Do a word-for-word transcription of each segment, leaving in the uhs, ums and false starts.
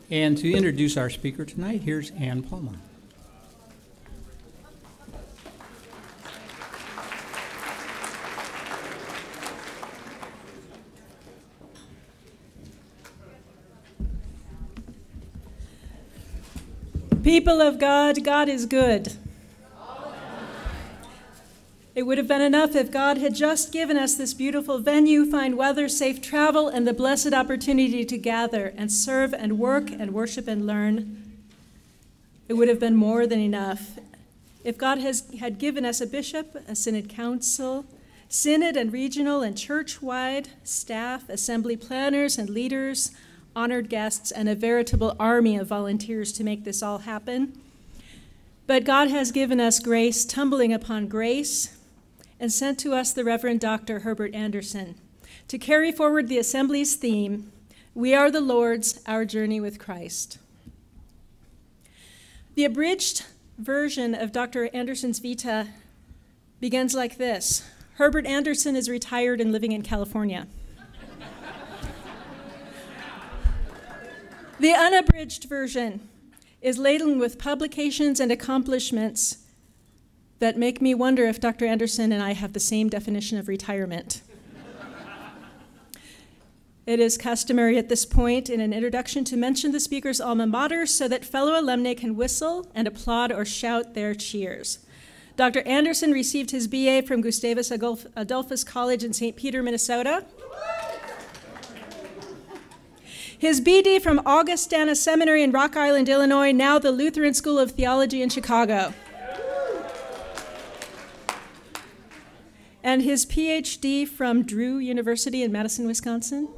And to introduce our speaker tonight, here's Ann Palma. People of God, God is good. It would have been enough if God had just given us this beautiful venue, fine weather, safe travel, and the blessed opportunity to gather and serve and work and worship and learn. It would have been more than enough. If God has, had given us a bishop, a synod council, synod and regional and church-wide staff, assembly planners and leaders, honored guests, and a veritable army of volunteers to make this all happen. But God has given us grace tumbling upon grace and sent to us the Reverend Doctor Herbert Anderson to carry forward the Assembly's theme, We Are the Lord's, Our Journey with Christ. The abridged version of Doctor Anderson's Vita begins like this. Herbert Anderson is retired and living in California. The unabridged version is laden with publications and accomplishments that make me wonder if Doctor Anderson and I have the same definition of retirement. It is customary at this point in an introduction to mention the speaker's alma mater so that fellow alumni can whistle and applaud or shout their cheers. Doctor Anderson received his B A from Gustavus Adolphus College in Saint Peter, Minnesota. His B D from Augustana Seminary in Rock Island, Illinois, now the Lutheran School of Theology in Chicago. And his P H D from Drew University in Madison, Wisconsin.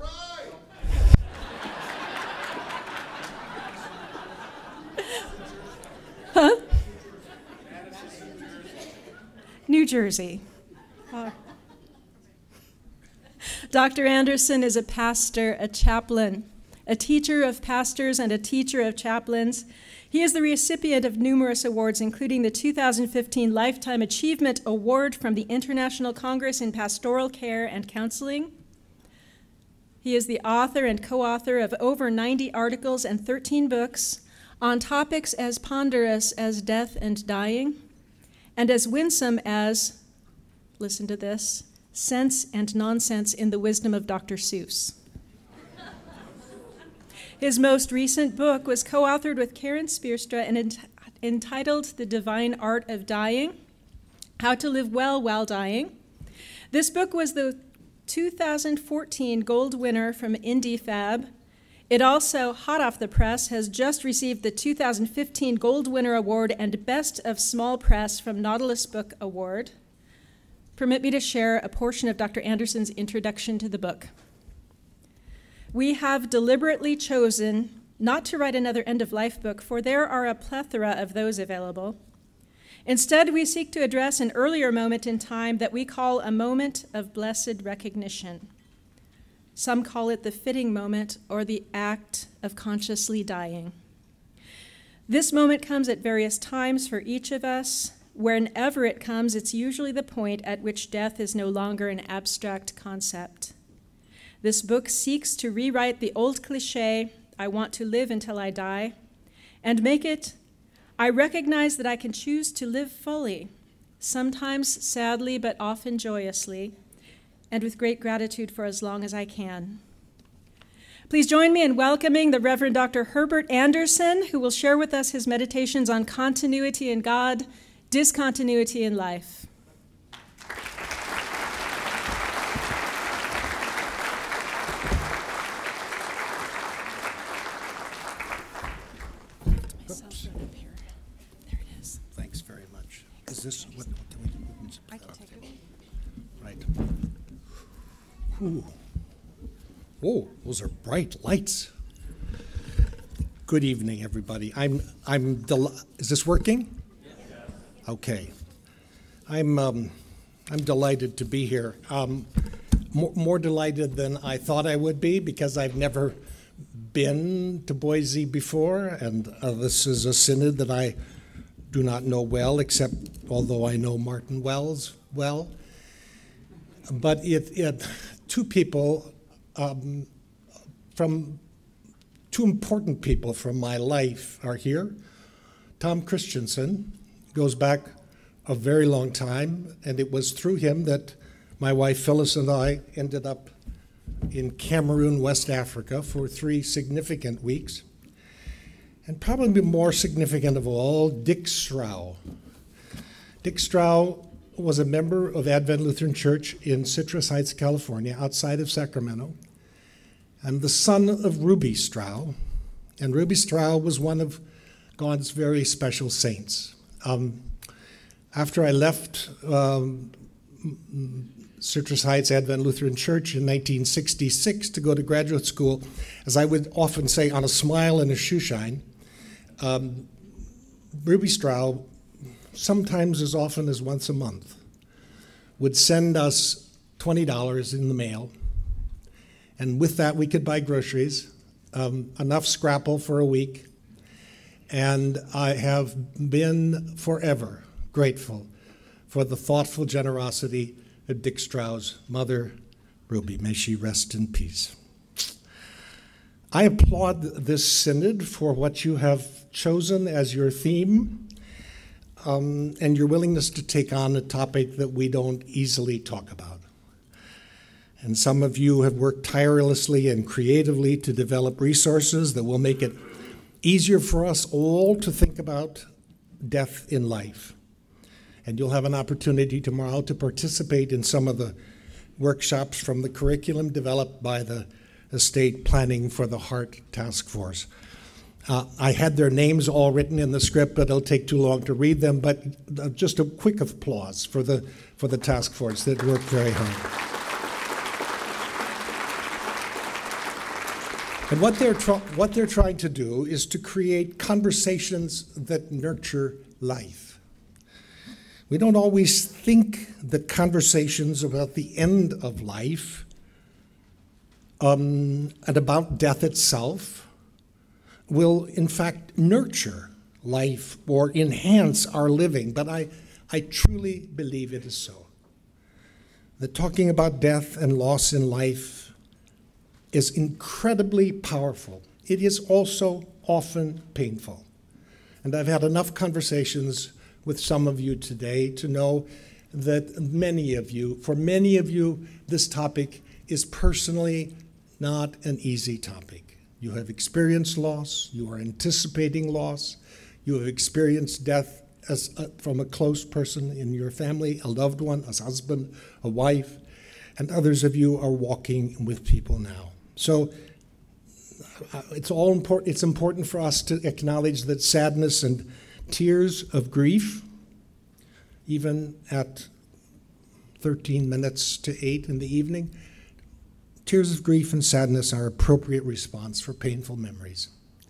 Huh? New Jersey. Uh, Doctor Anderson is a pastor, a chaplain, a teacher of pastors, and a teacher of chaplains. He is the recipient of numerous awards, including the two thousand fifteen Lifetime Achievement Award from the International Congress in Pastoral Care and Counseling. He is the author and co-author of over ninety articles and thirteen books on topics as ponderous as death and dying, and as winsome as, listen to this, sense and nonsense in the wisdom of Doctor Seuss. His most recent book was co-authored with Karen Spierstra and ent- entitled The Divine Art of Dying, How to Live Well While Dying. This book was the two thousand fourteen gold winner from IndieFab. It also, hot off the press, has just received the two thousand fifteen Gold Winner Award and Best of Small Press from Nautilus Book Award. Permit me to share a portion of Doctor Anderson's introduction to the book. We have deliberately chosen not to write another end-of-life book, for there are a plethora of those available. Instead, we seek to address an earlier moment in time that we call a moment of blessed recognition. Some call it the fitting moment or the act of consciously dying. This moment comes at various times for each of us. Whenever it comes, it's usually the point at which death is no longer an abstract concept. This book seeks to rewrite the old cliche, I want to live until I die, and make it, I recognize that I can choose to live fully, sometimes sadly but often joyously, and with great gratitude for as long as I can. Please join me in welcoming the Reverend Doctor Herbert Anderson, who will share with us his meditations on continuity in God, discontinuity in life. Is this what? I can take it. Right. Ooh. Whoa, those are bright lights. Good evening, everybody. I'm. I'm. Del- is this working? Yes. Okay. I'm. Um, I'm delighted to be here. Um, more, more delighted than I thought I would be because I've never been to Boise before, and uh, this is a synod that I do not know well, except although I know Martin Wells well. But it, it two people um, from two important people from my life are here. Tom Christensen goes back a very long time, and it was through him that my wife Phyllis and I ended up in Cameroon, West Africa, for three significant weeks. And probably more significant of all, Dick Strow. Dick Strow was a member of Advent Lutheran Church in Citrus Heights, California, outside of Sacramento, and the son of Ruby Strow. And Ruby Strow was one of God's very special saints. Um, after I left um, Citrus Heights Advent Lutheran Church in nineteen sixty-six to go to graduate school, as I would often say, on a smile and a shoeshine, um, Ruby Strow, sometimes as often as once a month, would send us twenty dollars in the mail. And with that, we could buy groceries, um, enough scrapple for a week. And I have been forever grateful for the thoughtful generosity of Dick Strow's mother, Ruby. May she rest in peace. I applaud this synod for what you have chosen as your theme. Um, and your willingness to take on a topic that we don't easily talk about. And some of you have worked tirelessly and creatively to develop resources that will make it easier for us all to think about death in life. And you'll have an opportunity tomorrow to participate in some of the workshops from the curriculum developed by the Estate Planning for the Heart Task Force. Uh, I had their names all written in the script, but it'll take too long to read them. But uh, just a quick applause for the for the task force that worked very hard. And what they're what they're trying to do is to create conversations that nurture life. We don't always think that conversations about the end of life um, and about death itself will in fact nurture life or enhance our living, but I, I truly believe it is so. That talking about death and loss in life is incredibly powerful. It is also often painful. And I've had enough conversations with some of you today to know that many of you, for many of you, this topic is personally not an easy topic. You have experienced loss, you are anticipating loss, you have experienced death as a, from a close person in your family, a loved one, a husband, a wife, and others of you are walking with people now. So uh, it's all important. It's important for us to acknowledge that sadness and tears of grief, even at thirteen minutes to eight in the evening, tears of grief and sadness are appropriate response for painful memories.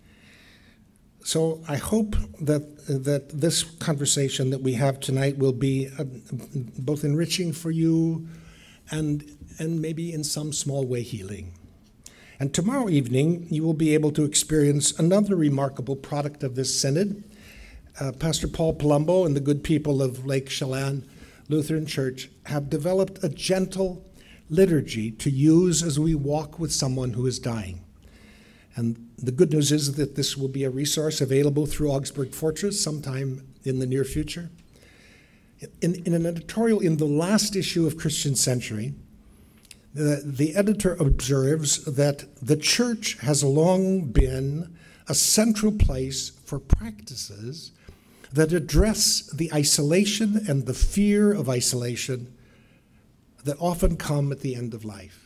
So I hope that that this conversation that we have tonight will be uh, both enriching for you and, and maybe in some small way healing. And tomorrow evening, you will be able to experience another remarkable product of this synod. Uh, Pastor Paul Palumbo and the good people of Lake Chelan Lutheran Church have developed a gentle liturgy to use as we walk with someone who is dying. And the good news is that this will be a resource available through Augsburg Fortress sometime in the near future. In, in an editorial in the last issue of Christian Century, the, the editor observes that the church has long been a central place for practices that address the isolation and the fear of isolation that often come at the end of life.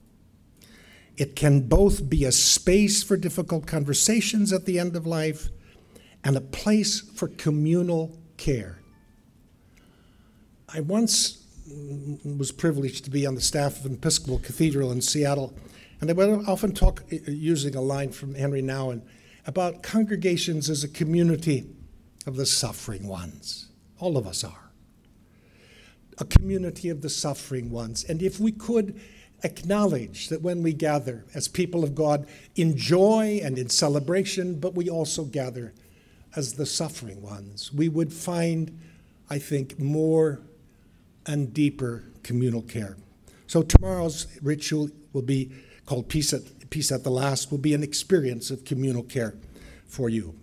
It can both be a space for difficult conversations at the end of life and a place for communal care. I once was privileged to be on the staff of an Episcopal Cathedral in Seattle, and I would often talk, using a line from Henry Nouwen, about congregations as a community of the suffering ones. All of us are. A community of the suffering ones. And if we could acknowledge that when we gather as people of God in joy and in celebration, but we also gather as the suffering ones, we would find, I think, more and deeper communal care. So tomorrow's ritual will be called Peace at, Peace at the Last will be an experience of communal care for you.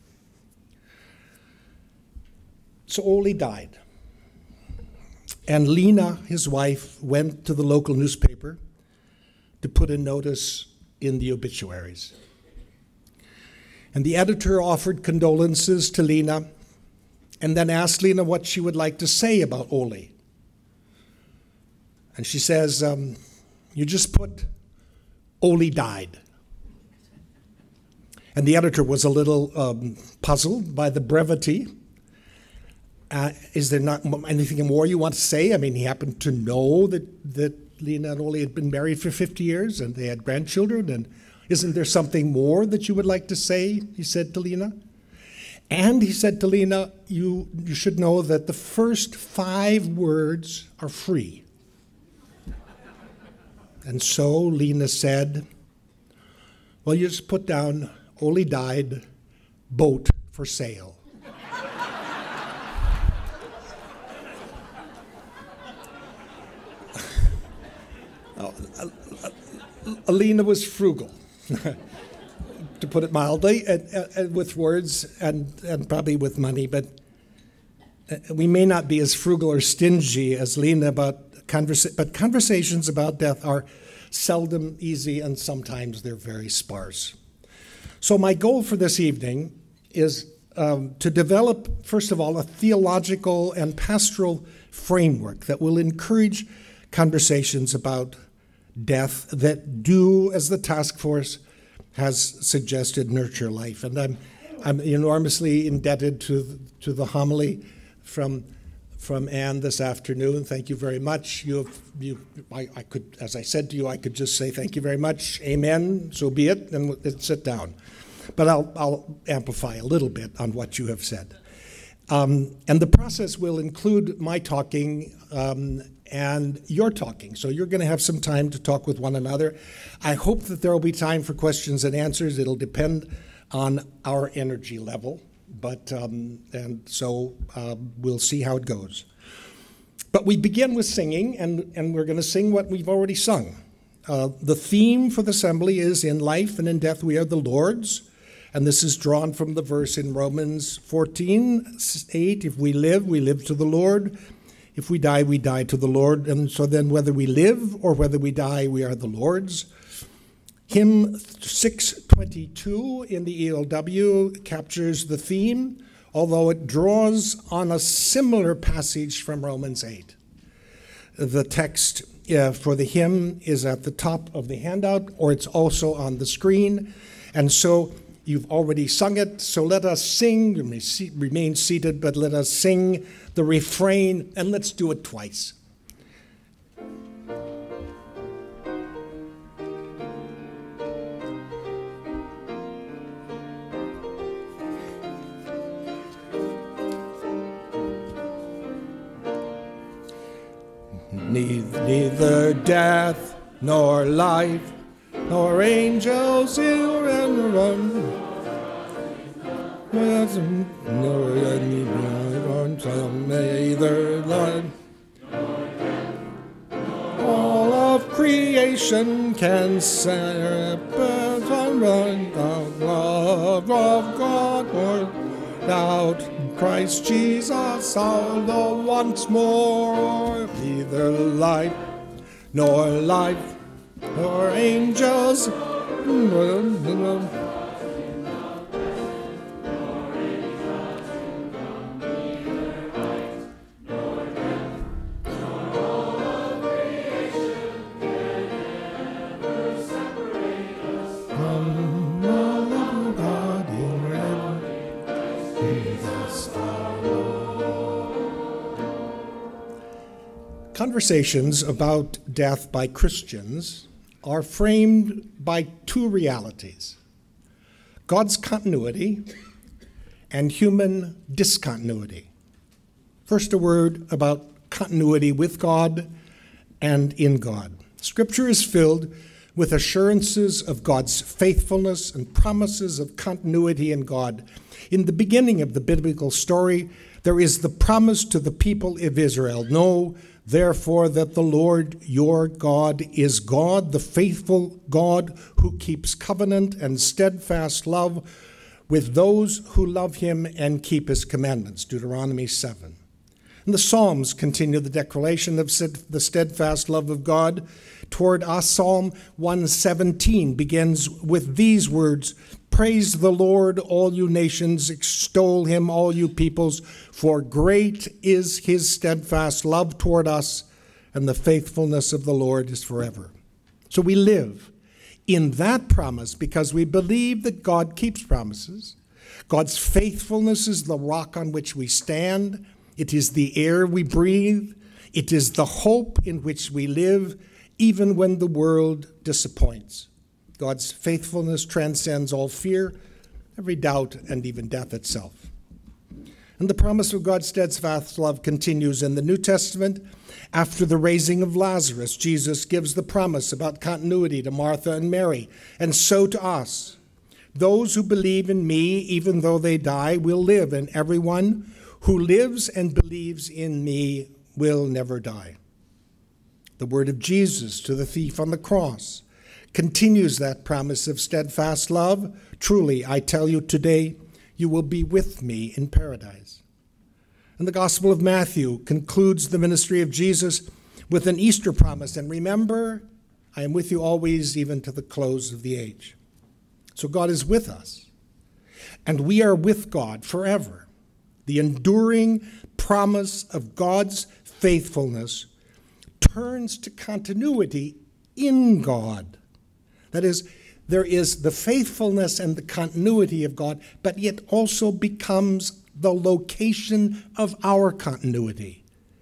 So Ole died. And Lena, his wife, went to the local newspaper to put a notice in the obituaries. And the editor offered condolences to Lena and then asked Lena what she would like to say about Ole. And she says, um, you just put, Ole died. And the editor was a little um, puzzled by the brevity. Uh, is there not anything more you want to say? I mean, he happened to know that, that Lena and Ole had been married for fifty years and they had grandchildren. And isn't there something more that you would like to say, he said to Lena. And he said to Lena, you, you should know that the first five words are free. And so Lena said, well, you just put down, Ole died, boat for sale. Oh, Lena was frugal, to put it mildly, and, and with words and, and probably with money, but we may not be as frugal or stingy as Lena, but, conversa- but conversations about death are seldom easy and sometimes they're very sparse. So my goal for this evening is um, to develop, first of all, a theological and pastoral framework that will encourage conversations about death that do, as the task force has suggested, nurture life. And I'm, I'm enormously indebted to, to the homily from, from Anne this afternoon. Thank you very much. You have, you, I, I could, as I said to you, I could just say thank you very much, amen, so be it, and sit down. But I'll, I'll amplify a little bit on what you have said. Um, and the process will include my talking um, and your talking. So you're going to have some time to talk with one another. I hope that there will be time for questions and answers. It'll depend on our energy level, but um, and so uh, we'll see how it goes. But we begin with singing, and, and we're going to sing what we've already sung. Uh, the theme for the assembly is, in life and in death we are the Lord's. And this is drawn from the verse in Romans fourteen eight, if we live, we live to the Lord. If we die, we die to the Lord. And so then whether we live or whether we die, we are the Lord's. Hymn six twenty-two in the E L W captures the theme, although it draws on a similar passage from Romans eight. The text uh, for the hymn is at the top of the handout, or it's also on the screen. And so you've already sung it, so let us sing, remain seated, but let us sing the refrain, and let's do it twice. Neither death nor life nor angels here and run. Neither life. All of creation can separate from the love of God without Christ Jesus, although once more neither life nor life nor angels. Conversations about death by Christians are framed by two realities: God's continuity and human discontinuity. First, a word about continuity with God and in God. Scripture is filled with assurances of God's faithfulness and promises of continuity in God. In the beginning of the biblical story, there is the promise to the people of Israel: no, therefore, that the Lord your God is God, the faithful God who keeps covenant and steadfast love with those who love him and keep his commandments. Deuteronomy seven. And the Psalms continue the declaration of the steadfast love of God toward us. Psalm one seventeen begins with these words, praise the Lord, all you nations, extol him, all you peoples, for great is his steadfast love toward us, and the faithfulness of the Lord is forever. So we live in that promise because we believe that God keeps promises. God's faithfulness is the rock on which we stand. It is the air we breathe. It is the hope in which we live, even when the world disappoints. God's faithfulness transcends all fear, every doubt, and even death itself. And the promise of God's steadfast love continues in the New Testament. After the raising of Lazarus, Jesus gives the promise about continuity to Martha and Mary, and so to us. Those who believe in me, even though they die, will live, and everyone who lives and believes in me will never die. The word of Jesus to the thief on the cross continues that promise of steadfast love. Truly, I tell you today, you will be with me in paradise. And the Gospel of Matthew concludes the ministry of Jesus with an Easter promise. And remember, I am with you always, even to the close of the age. So God is with us, and we are with God forever. The enduring promise of God's faithfulness turns to continuity in God. That is, there is the faithfulness and the continuity of God, but it also becomes the location of our continuity.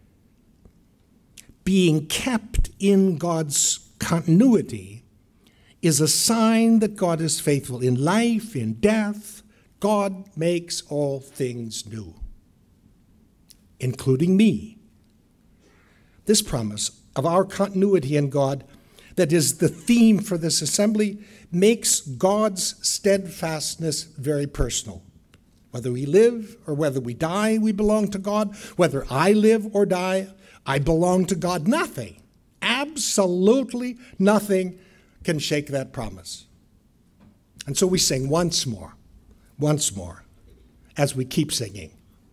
Being kept in God's continuity is a sign that God is faithful in life, in death. God makes all things new, including me. This promise of our continuity in God, that is the theme for this assembly, makes God's steadfastness very personal. Whether we live or whether we die, we belong to God. Whether I live or die, I belong to God. Nothing, absolutely nothing can shake that promise. And so we sing once more, once more, as we keep singing.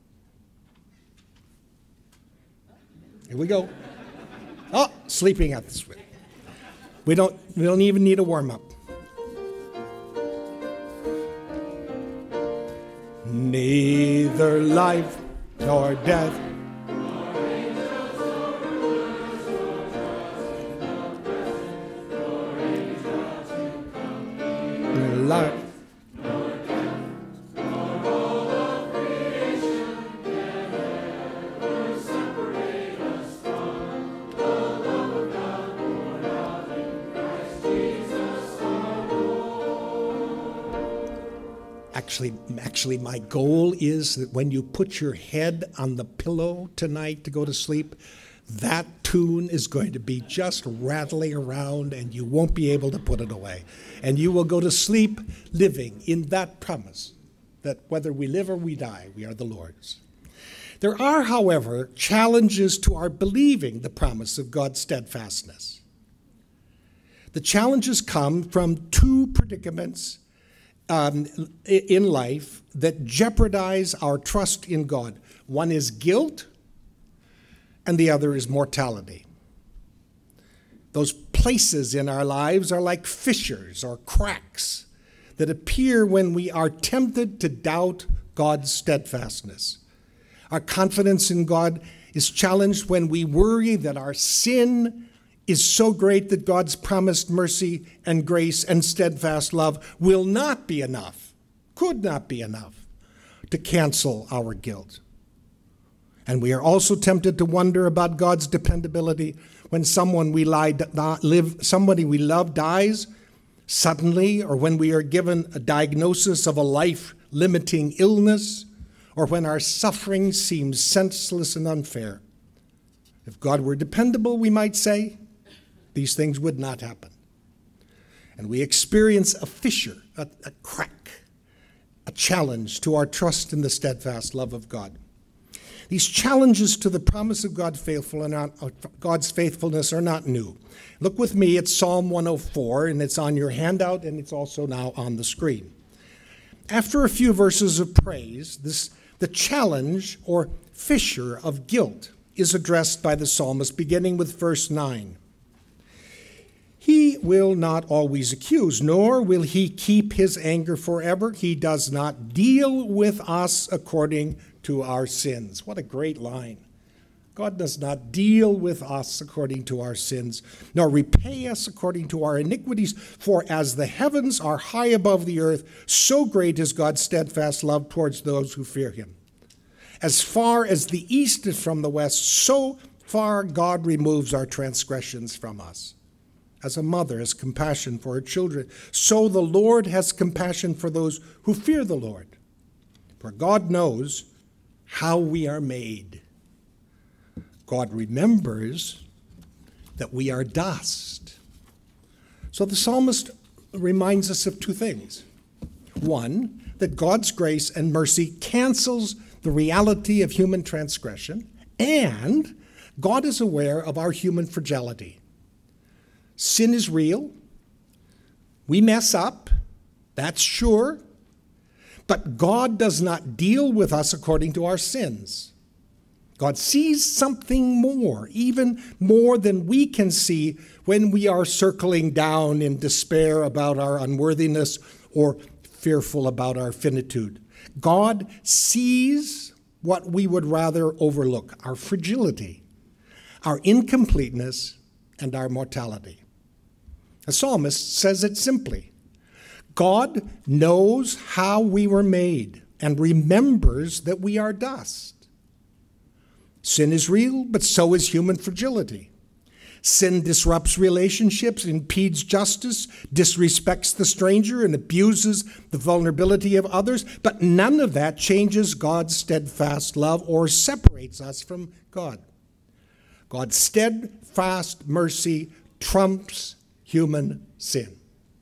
Here we go. Oh, sleeping at the switch. We don't, we don't even need a warm-up. Neither life nor death, life. Actually, actually, my goal is that when you put your head on the pillow tonight to go to sleep, that tune is going to be just rattling around and you won't be able to put it away. And you will go to sleep living in that promise that whether we live or we die, we are the Lord's. There are, however, challenges to our believing the promise of God's steadfastness. The challenges come from two predicaments Um, in life that jeopardize our trust in God. One is guilt, and the other is mortality. Those places in our lives are like fissures or cracks that appear when we are tempted to doubt God's steadfastness. Our confidence in God is challenged when we worry that our sin is so great that God's promised mercy and grace and steadfast love will not be enough, could not be enough to cancel our guilt. And we are also tempted to wonder about God's dependability when someone we live, somebody we love dies suddenly, or when we are given a diagnosis of a life-limiting illness, or when our suffering seems senseless and unfair. If God were dependable, we might say, these things would not happen. And we experience a fissure, a, a crack, a challenge to our trust in the steadfast love of God. These challenges to the promise of God faithful and not, God's faithfulness are not new. Look with me at Psalm one oh four, and it's on your handout, and it's also now on the screen. After a few verses of praise, this, the challenge or fissure of guilt is addressed by the psalmist, beginning with verse nine. He will not always accuse, nor will he keep his anger forever. He does not deal with us according to our sins. What a great line. God does not deal with us according to our sins, nor repay us according to our iniquities. For as the heavens are high above the earth, so great is God's steadfast love towards those who fear him. As far as the east is from the west, so far God removes our transgressions from us. As a mother has compassion for her children, so the Lord has compassion for those who fear the Lord. For God knows how we are made. God remembers that we are dust. So the psalmist reminds us of two things. One, that God's grace and mercy cancels the reality of human transgression, and God is aware of our human fragility. Sin is real. We mess up, that's sure. But God does not deal with us according to our sins. God sees something more, even more than we can see when we are circling down in despair about our unworthiness or fearful about our finitude. God sees what we would rather overlook, our fragility, our incompleteness, and our mortality. The psalmist says it simply. God knows how we were made and remembers that we are dust. Sin is real, but so is human fragility. Sin disrupts relationships, impedes justice, disrespects the stranger, and abuses the vulnerability of others, but none of that changes God's steadfast love or separates us from God. God's steadfast mercy trumps human sin.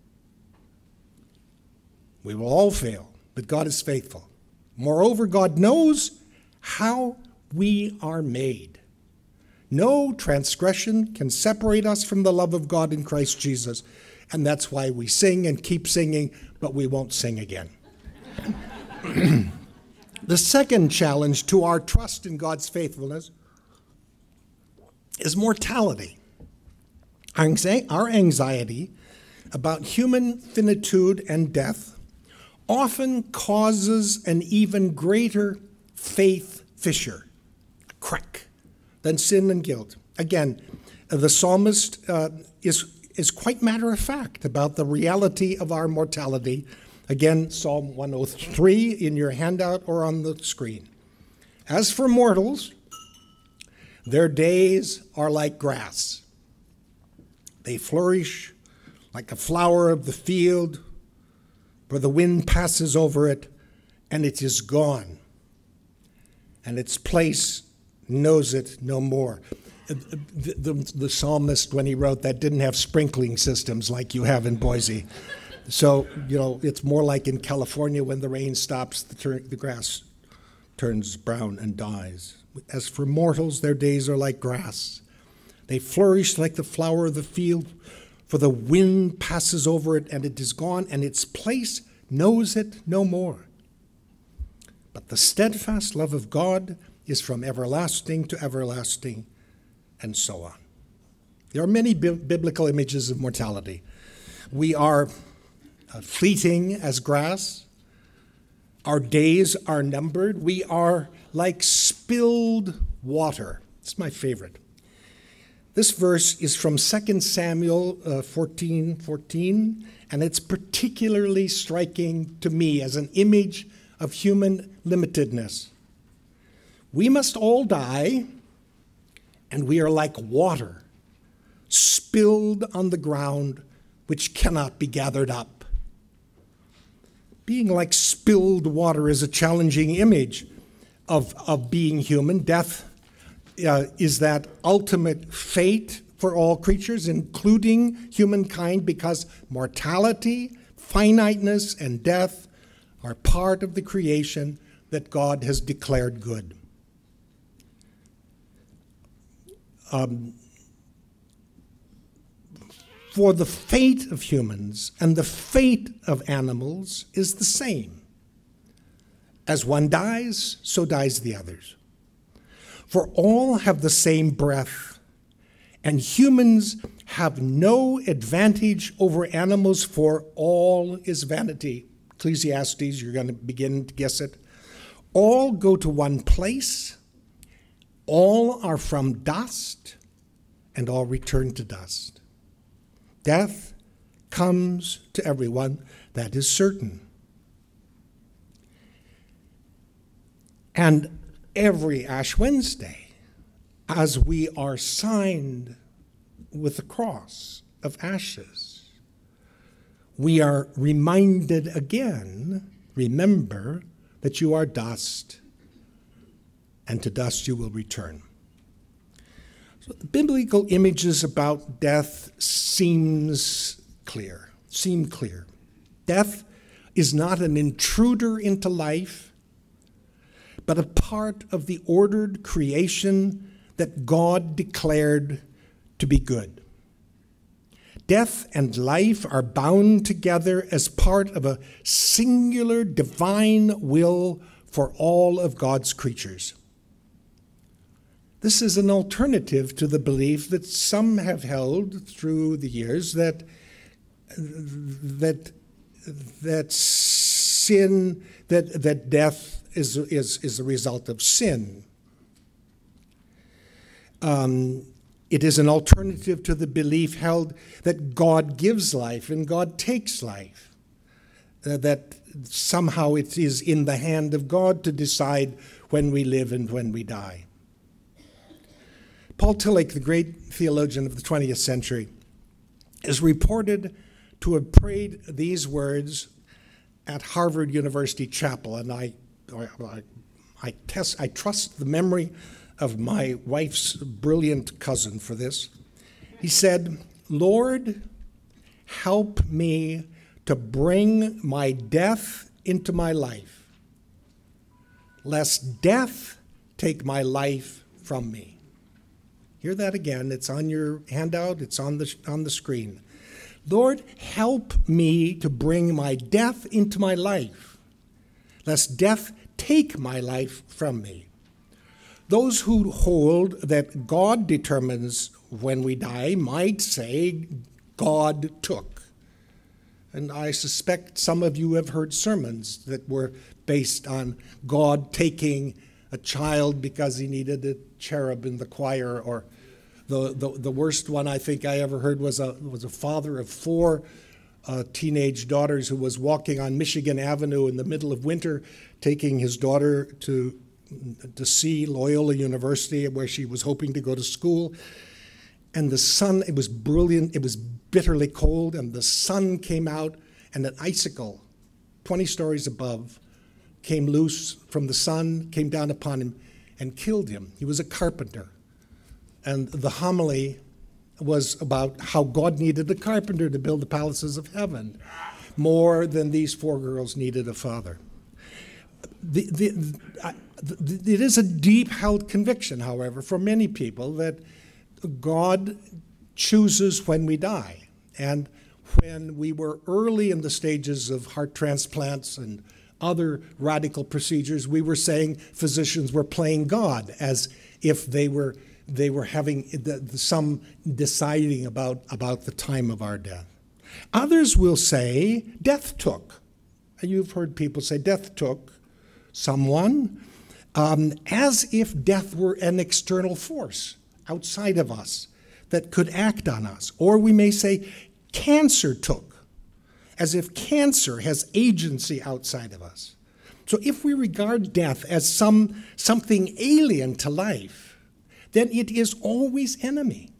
We will all fail, but God is faithful. Moreover, God knows how we are made. No transgression can separate us from the love of God in Christ Jesus, and that's why we sing and keep singing, but we won't sing again. The second challenge to our trust in God's faithfulness is mortality. Our anxiety about human finitude and death often causes an even greater faith fissure, a crack, than sin and guilt. Again, the psalmist uh, is, is quite matter of fact about the reality of our mortality. Again, Psalm one oh three in your handout or on the screen. As for mortals, their days are like grass. They flourish like a flower of the field, for the wind passes over it, and it is gone, and its place knows it no more. The, the, the psalmist, when he wrote that, didn't have sprinkling systems like you have in Boise. So, you know, it's more like in California when the rain stops, the, tur- the grass turns brown and dies. As for mortals, their days are like grass. They flourish like the flower of the field, for the wind passes over it and it is gone, and its place knows it no more. But the steadfast love of God is from everlasting to everlasting, and so on. There are many bi- biblical images of mortality. We are uh, fleeting as grass. Our days are numbered. We are like spilled water. It's my favorite. This verse is from Second Samuel uh, fourteen fourteen, and it's particularly striking to me as an image of human limitedness. We must all die, and we are like water, spilled on the ground, which cannot be gathered up. Being like spilled water is a challenging image of, of being human. Death Uh, is that ultimate fate for all creatures, including humankind, because mortality, finiteness, and death are part of the creation that God has declared good. um, for the fate of humans and the fate of animals is the same. As one dies, so dies the others. For all have the same breath, and humans have no advantage over animals, for all is vanity. Ecclesiastes, you're going to begin to guess it. All go to one place, all are from dust, and all return to dust. Death comes to everyone, that is certain. And every Ash Wednesday, as we are signed with the cross of ashes, we are reminded again, remember that you are dust, and to dust you will return. So the biblical images about death seems clear, seem clear. Death is not an intruder into life, but a part of the ordered creation that God declared to be good. Death and life are bound together as part of a singular divine will for all of God's creatures. This is an alternative to the belief that some have held through the years that that that sin, that that death is is is a result of sin. Um, it is an alternative to the belief held that God gives life and God takes life. Uh, that somehow it is in the hand of God to decide when we live and when we die. Paul Tillich, the great theologian of the twentieth century, is reported to have prayed these words at Harvard University Chapel, and I, I, I, test, I trust the memory of my wife's brilliant cousin for this. He said, "Lord, help me to bring my death into my life, lest death take my life from me." Hear that again. It's on your handout. It's on the, on the screen. Lord, help me to bring my death into my life, lest death take my life from me. Those who hold that God determines when we die might say God took. And I suspect some of you have heard sermons that were based on God taking a child because he needed a cherub in the choir, or the, the, the worst one I think I ever heard was a, was a father of four uh, teenage daughters who was walking on Michigan Avenue in the middle of winter, taking his daughter to, to see Loyola University, where she was hoping to go to school. And the sun, it was brilliant, it was bitterly cold, and the sun came out, and an icicle twenty stories above came loose from the sun, came down upon him, and killed him. He was a carpenter. And the homily was about how God needed a carpenter to build the palaces of heaven, more than these four girls needed a father. The, the, uh, the, it is a deep-held conviction, however, for many people that God chooses when we die. And when we were early in the stages of heart transplants and other radical procedures, we were saying physicians were playing God, as if they were they were having the, the, some deciding about, about the time of our death. Others will say death took. You've heard people say death took someone, um, as if death were an external force outside of us that could act on us. Or we may say cancer took, as if cancer has agency outside of us. So if we regard death as some something alien to life, then it is always enemy,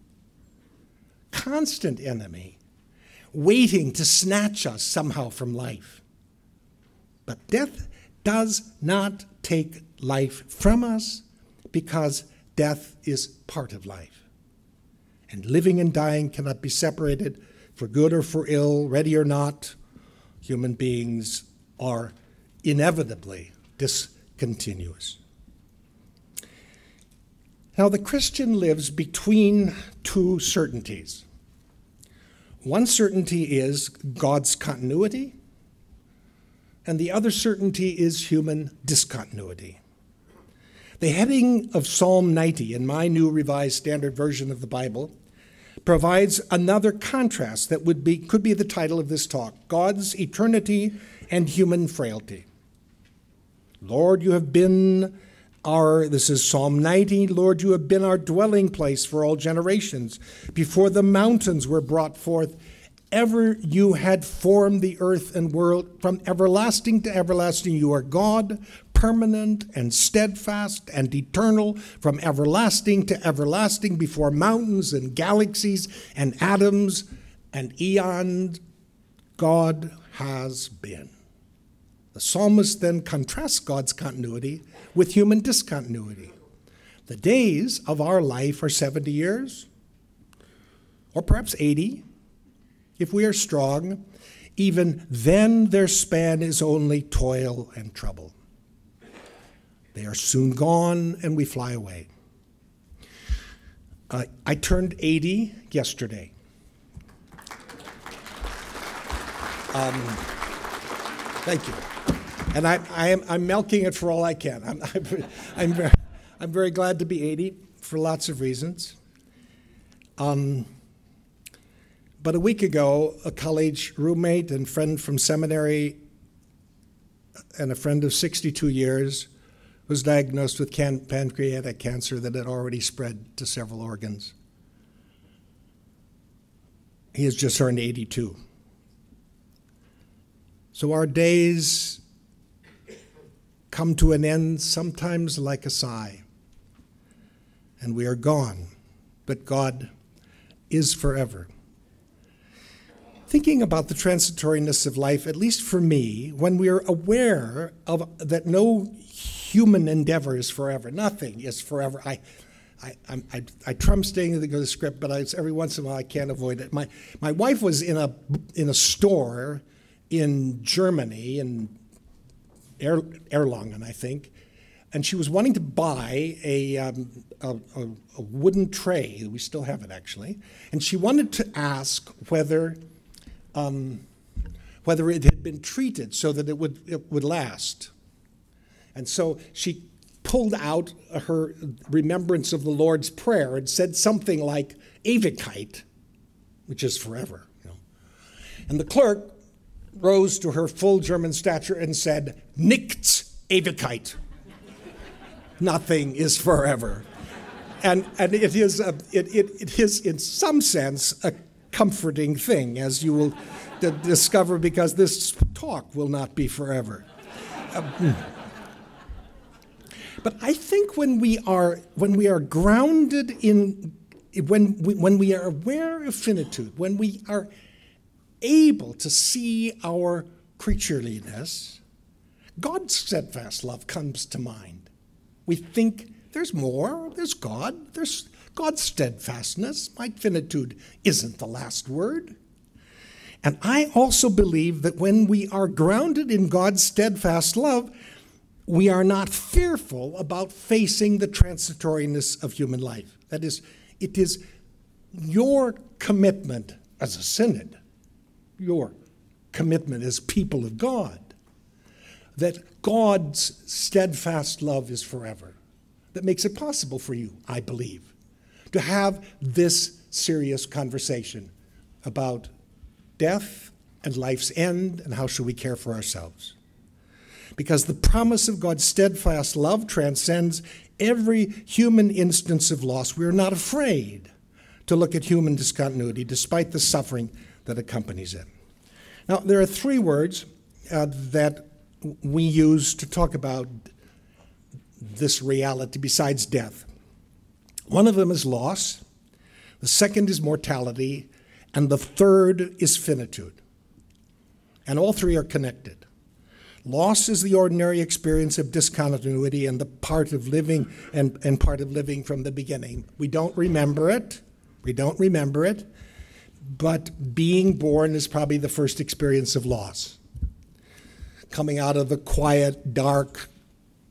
constant enemy, waiting to snatch us somehow from life. But death does not take life from us, because death is part of life. And living and dying cannot be separated. For good or for ill, ready or not, human beings are inevitably discontinuous. Now, the Christian lives between two certainties. One certainty is God's continuity, and the other certainty is human discontinuity. The heading of Psalm ninety in my New Revised Standard Version of the Bible provides another contrast that would be, could be the title of this talk: God's eternity and human frailty. Lord, you have been our, this is Psalm ninety, Lord, you have been our dwelling place for all generations. Before the mountains were brought forth, ever you had formed the earth and world. From everlasting to everlasting you are God, permanent and steadfast and eternal, from everlasting to everlasting, before mountains and galaxies and atoms and eons, God has been. The psalmist then contrasts God's continuity with human discontinuity. The days of our life are seventy years, or perhaps eighty, if we are strong. Even then their span is only toil and trouble. They are soon gone and we fly away. Uh, I turned eighty yesterday. Um, thank you. And I, I am, I'm milking it for all I can. I'm, I'm, I'm, very, I'm very glad to be eighty for lots of reasons. Um, but a week ago, a college roommate and friend from seminary and a friend of sixty-two years was diagnosed with can- pancreatic cancer that had already spread to several organs. He has just turned eighty-two. So our days come to an end sometimes like a sigh, and we are gone, but God is forever. Thinking about the transitoriness of life, at least for me, when we are aware of that no human endeavor is forever, nothing is forever. I, I, I, I, I try staying to the script, but I, every once in a while I can't avoid it. My, my wife was in a in a store in Germany, in Er, Erlangen, I think, and she was wanting to buy a, um, a, a, a wooden tray. We still have it, actually. And she wanted to ask whether um, whether it had been treated so that it would it would last. And so she pulled out her remembrance of the Lord's Prayer and said something like Ewigkeit, which is forever. You know. And the clerk rose to her full German stature and said, Nichts Ewigkeit. Nothing is forever. And, and it, is a, it, it, it is, in some sense, a comforting thing, as you will d- discover, because this talk will not be forever. Um, but I think when we are, when we are grounded in, when we, when we are aware of finitude, when we are able to see our creatureliness, God's steadfast love comes to mind. We think there's more, there's God, there's God's steadfastness. My finitude isn't the last word. And I also believe that when we are grounded in God's steadfast love, we are not fearful about facing the transitoriness of human life. That is, it is your commitment as a synod, your commitment as people of God, that God's steadfast love is forever, that makes it possible for you, I believe, to have this serious conversation about death and life's end and how should we care for ourselves. Because the promise of God's steadfast love transcends every human instance of loss. We are not afraid to look at human discontinuity despite the suffering that accompanies it. Now, there are three words uh, that we use to talk about this reality besides death. One of them is loss, the second is mortality, and the third is finitude. And all three are connected. Loss is the ordinary experience of discontinuity and the part of living and, and part of living from the beginning. We don't remember it. We don't remember it. But being born is probably the first experience of loss. Coming out of the quiet, dark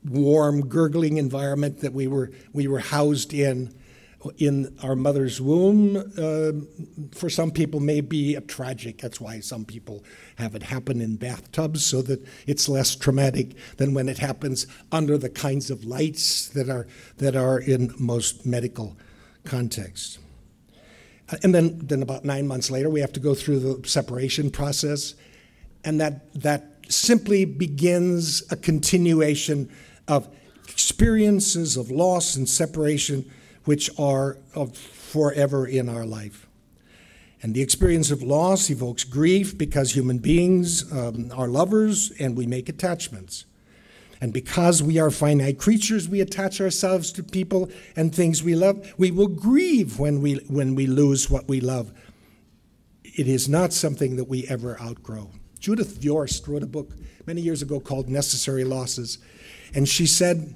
warm, gurgling environment that we were we were housed in in our mother's womb. Uh, for some people may be a tragic. That's why some people have it happen in bathtubs, so that it's less traumatic than when it happens under the kinds of lights that are that are in most medical contexts. And then, then about nine months later, we have to go through the separation process, and that that simply begins a continuation of experiences of loss and separation which are of forever in our life. And the experience of loss evokes grief because human beings um, are lovers and we make attachments. And because we are finite creatures, we attach ourselves to people and things we love. We will grieve when we, when we lose what we love. It is not something that we ever outgrow. Judith Viorst wrote a book many years ago called Necessary Losses, and she said,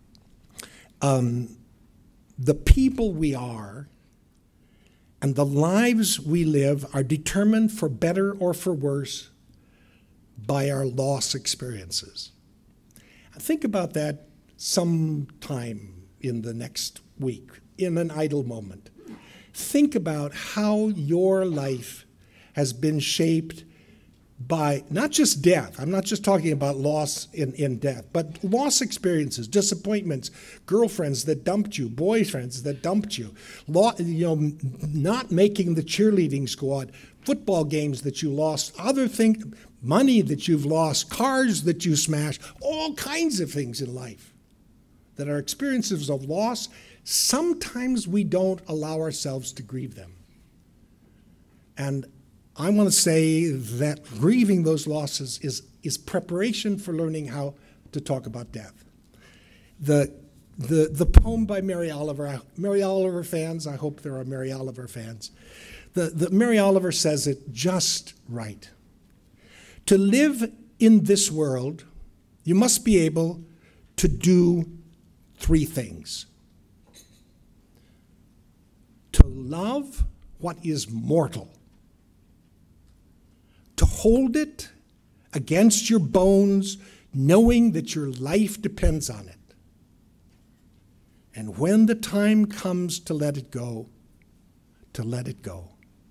um, the people we are and the lives we live are determined for better or for worse by our loss experiences. Think about that sometime in the next week, in an idle moment. Think about how your life has been shaped by not just death. I'm not just talking about loss in, in death, but loss experiences, disappointments, girlfriends that dumped you, boyfriends that dumped you, law, you know, not making the cheerleading squad, football games that you lost, other things, money that you've lost, cars that you smashed, all kinds of things in life that are experiences of loss. Sometimes we don't allow ourselves to grieve them. And I want to say that grieving those losses is, is preparation for learning how to talk about death. The, the, the poem by Mary Oliver, Mary Oliver fans, I hope there are Mary Oliver fans, the, the Mary Oliver says it just right. To live in this world, you must be able to do three things. To love what is mortal. To hold it against your bones, knowing that your life depends on it. And when the time comes to let it go, to let it go.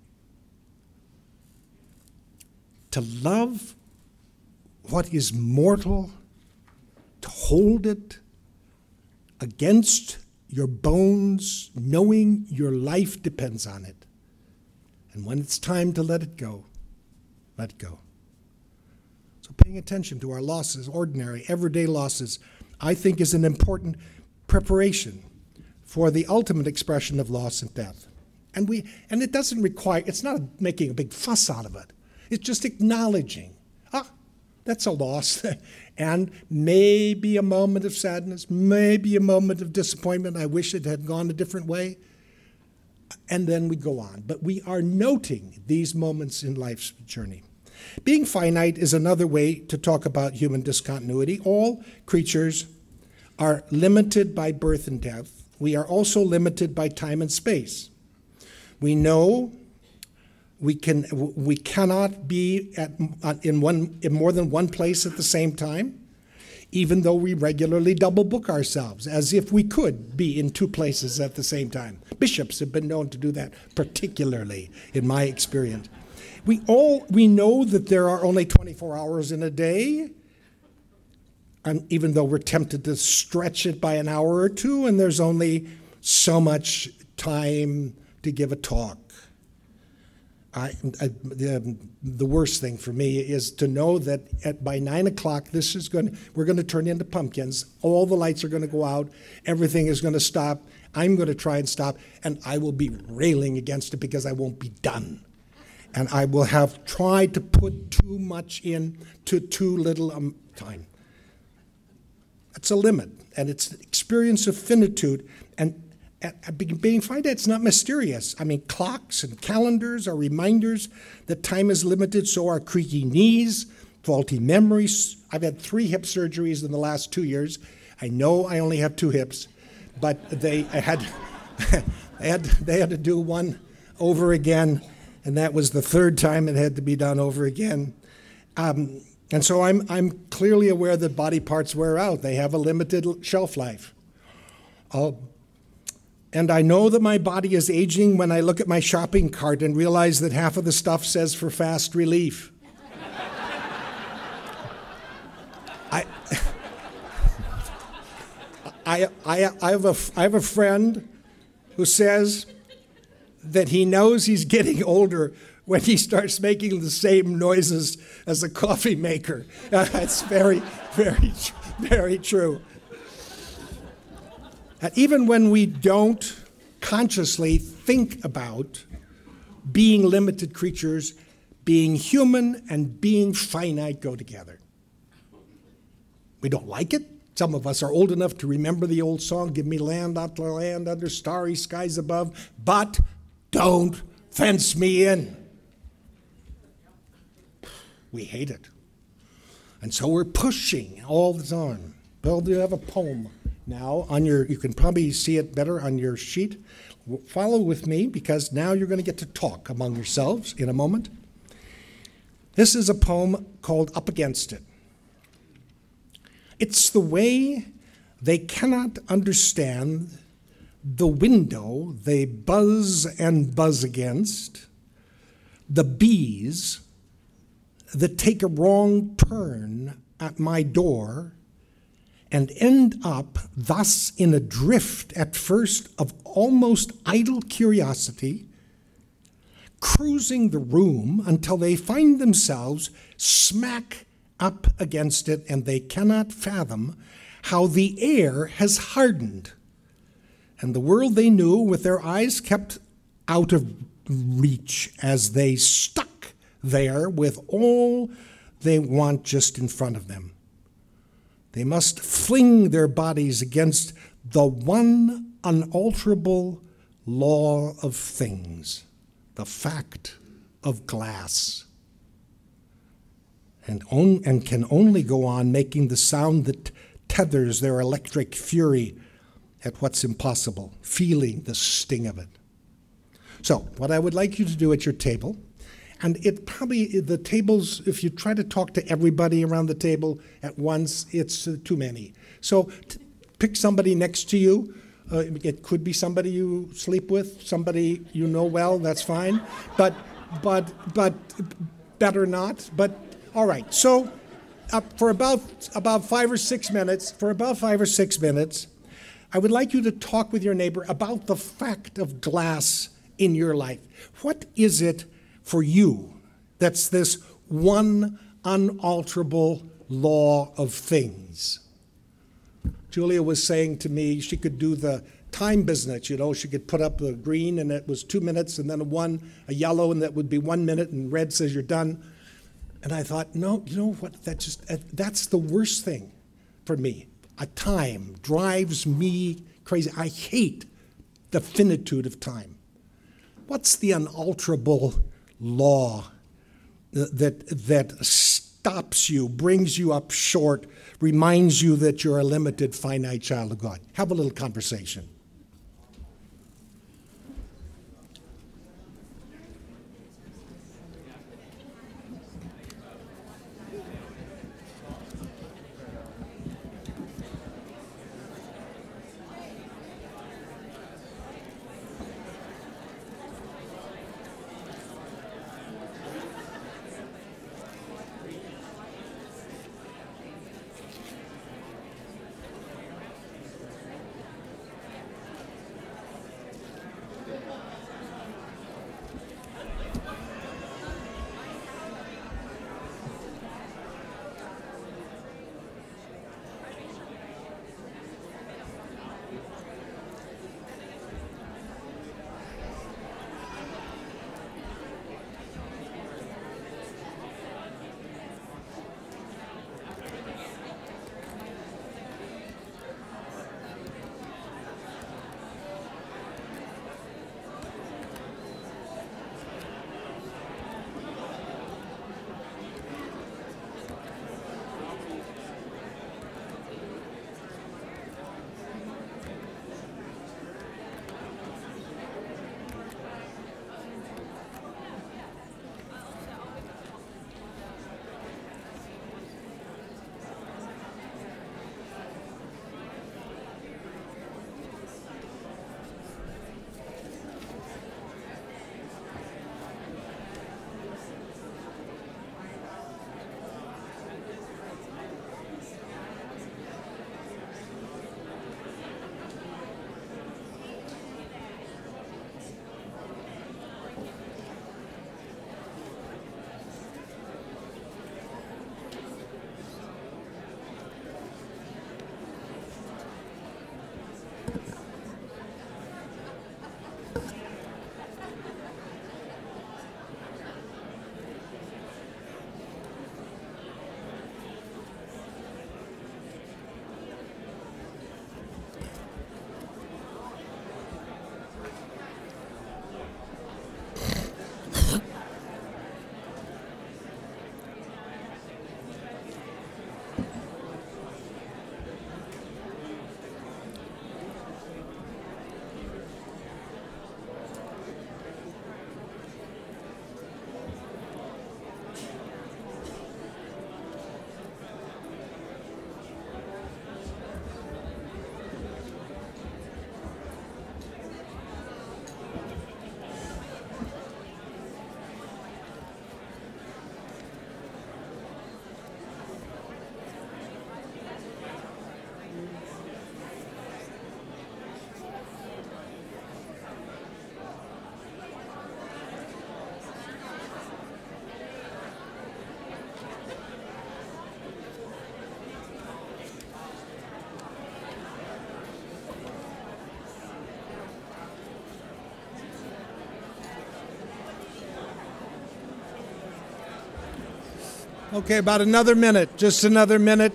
To love what is mortal, to hold it against your bones, knowing your life depends on it. And when it's time to let it go, let go. So paying attention to our losses, ordinary, everyday losses, I think is an important preparation for the ultimate expression of loss and death. And we, and it doesn't require, it's not making a big fuss out of it. It's just acknowledging, ah, that's a loss. And maybe a moment of sadness, maybe a moment of disappointment. I wish it had gone a different way. And then we go on. But we are noting these moments in life's journey. Being finite is another way to talk about human discontinuity. All creatures are limited by birth and death. We are also limited by time and space. We know we can we cannot be at in one in more than one place at the same time, even though we regularly double book ourselves, as if we could be in two places at the same time. Bishops have been known to do that, particularly in my experience. We all we know that there are only twenty-four hours in a day, and even though we're tempted to stretch it by an hour or two, and there's only so much time to give a talk. I, I, the, the worst thing for me is to know that at, by nine o'clock, this is going. We're going to turn into pumpkins. All the lights are going to go out. Everything is going to stop. I'm going to try and stop, and I will be railing against it because I won't be done, and I will have tried to put too much in to too little um, time. That's a limit, and it's an experience of finitude, and. Being finite, it's not mysterious. I mean, clocks and calendars are reminders that time is limited, so are creaky knees, faulty memories. I've had three hip surgeries in the last two years. I know I only have two hips, but they I had, they had, they had to do one over again, and that was the third time it had to be done over again. Um, And so I'm, I'm clearly aware that body parts wear out. They have a limited shelf life. Uh, and I know that my body is aging when I look at my shopping cart and realize that half of the stuff says for fast relief. I, I, I, I, have a, I have a friend who says that he knows he's getting older when he starts making the same noises as a coffee maker. Uh, it's very, very, very true. And even when we don't consciously think about being limited creatures, being human and being finite go together. We don't like it. Some of us are old enough to remember the old song, "Give me land out the land under starry skies above, but don't fence me in." We hate it. And so we're pushing all the time. Well, do you have a poem now on your, you can probably see it better on your sheet. Follow with me, because now you're going to get to talk among yourselves in a moment. This is a poem called Up Against It. It's the way they cannot understand the window they buzz and buzz against, the bees that take a wrong turn at my door and end up thus in a drift at first of almost idle curiosity, cruising the room until they find themselves smack up against it and they cannot fathom how the air has hardened. And the world they knew with their eyes kept out of reach as they stuck there with all they want just in front of them. They must fling their bodies against the one unalterable law of things, the fact of glass, and, on, and can only go on making the sound that tethers their electric fury at what's impossible, feeling the sting of it. So, what I would like you to do at your table, and it probably, the tables, if you try to talk to everybody around the table at once, it's uh, too many. So t pick somebody next to you. Uh, it could be somebody you sleep with, somebody you know well, that's fine. But, but, but better not. But, all right. So uh, for about, about five or six minutes, for about five or six minutes, I would like you to talk with your neighbor about the fact of glass in your life. What is it for you that's this one unalterable law of things? Julia was saying to me she could do the time business, you know, she could put up the green and it was two minutes and then a one, a yellow, and that would be one minute and red says you're done. And I thought, no, you know what, that just, that's the worst thing for me. A time drives me crazy. I hate the finitude of time. What's the unalterable law that, that stops you, brings you up short, reminds you that you're a limited, finite child of God? Have a little conversation. Okay, about another minute, just another minute.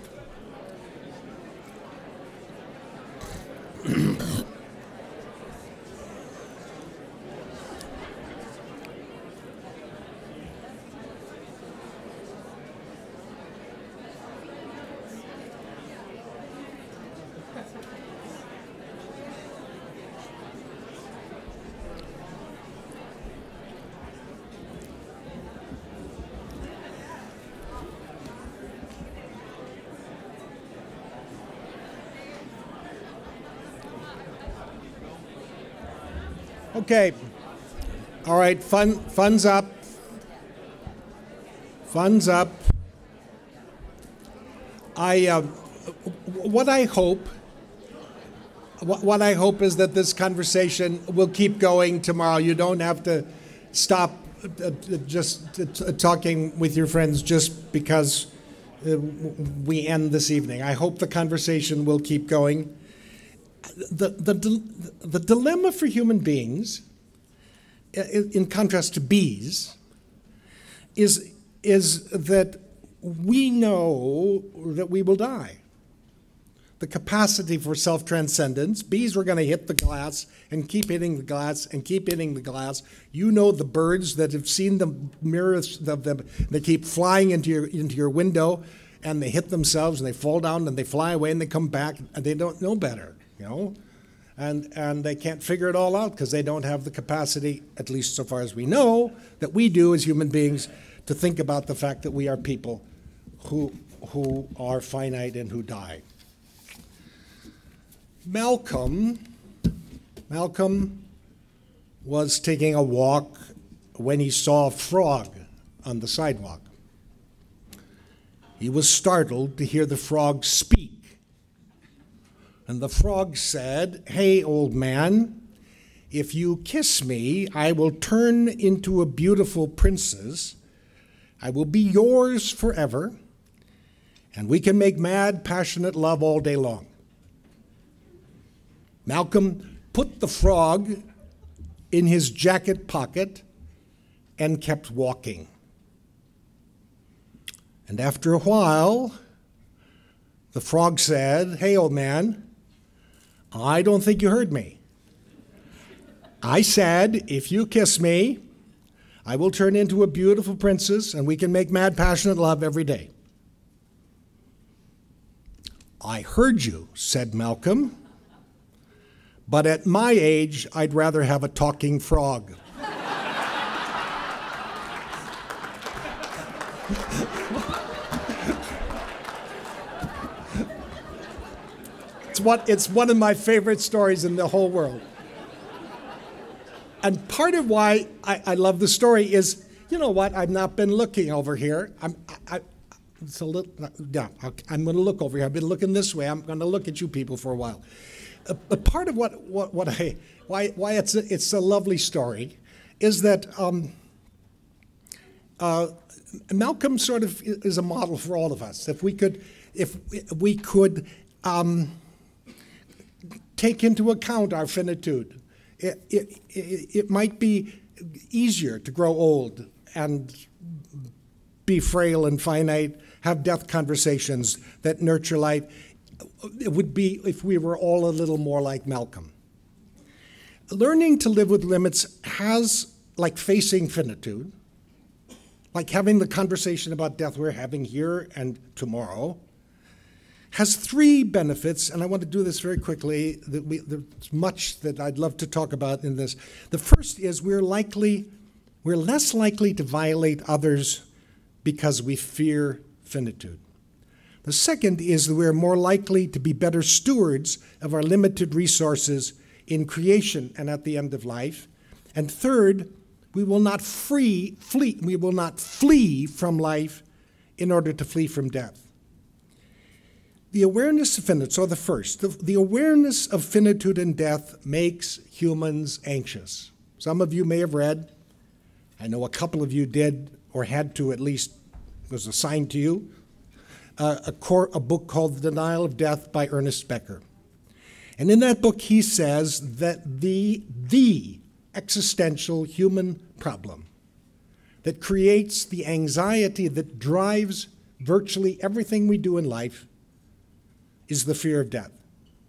Okay. All right, fun, fun's up. Fun's up. I, uh, what I hope, what, what I hope is that this conversation will keep going tomorrow. You don't have to stop uh, just uh, talking with your friends just because uh, we end this evening. I hope the conversation will keep going. The, the, the dilemma for human beings, in contrast to bees, is, is that we know that we will die. The capacity for self-transcendence, bees were going to hit the glass and keep hitting the glass and keep hitting the glass. You know the birds that have seen the mirrors of them, they keep flying into your, into your window and they hit themselves and they fall down and they fly away and they come back and they don't know better. You know, and and they can't figure it all out because they don't have the capacity, at least so far as we know, that we do as human beings to think about the fact that we are people who who are finite and who die. Malcolm, Malcolm was taking a walk when he saw a frog on the sidewalk. He was startled to hear the frog speak. And the frog said, "Hey, old man, if you kiss me, I will turn into a beautiful princess. I will be yours forever, and we can make mad, passionate love all day long." Malcolm put the frog in his jacket pocket and kept walking. And after a while, the frog said, "Hey, old man, I don't think you heard me. I said, if you kiss me, I will turn into a beautiful princess and we can make mad, passionate love every day." "I heard you," said Malcolm, "but at my age, I'd rather have a talking frog." It's what, it's one of my favorite stories in the whole world. And part of why I, I love the story is, you know what, I've not been looking over here. I'm, I, I, it's a little, yeah, I'm going to look over here. I've been looking this way. I'm going to look at you people for a while. Uh, but part of what, what, what I, why, why it's a, it's a lovely story is that um, uh, Malcolm sort of is a model for all of us. If we could, if we could, um, take into account our finitude. It, it, it, it might be easier to grow old and be frail and finite, have death conversations that nurture life. It would be if we were all a little more like Malcolm. Learning to live with limits has, like facing finitude, like having the conversation about death we're having here and tomorrow, has three benefits, and I want to do this very quickly. That we, there's much that I'd love to talk about in this. The first is we're likely, we're less likely to violate others because we fear finitude. The second is that we're more likely to be better stewards of our limited resources in creation and at the end of life. And third, we will not free, flee, we will not flee from life in order to flee from death. The awareness of finitude, so the first, the, the awareness of finitude and death makes humans anxious. Some of you may have read, I know a couple of you did, or had to at least, was assigned to you, uh, a, cor- a book called The Denial of Death by Ernest Becker. And in that book he says that the, the existential human problem that creates the anxiety that drives virtually everything we do in life is the fear of death.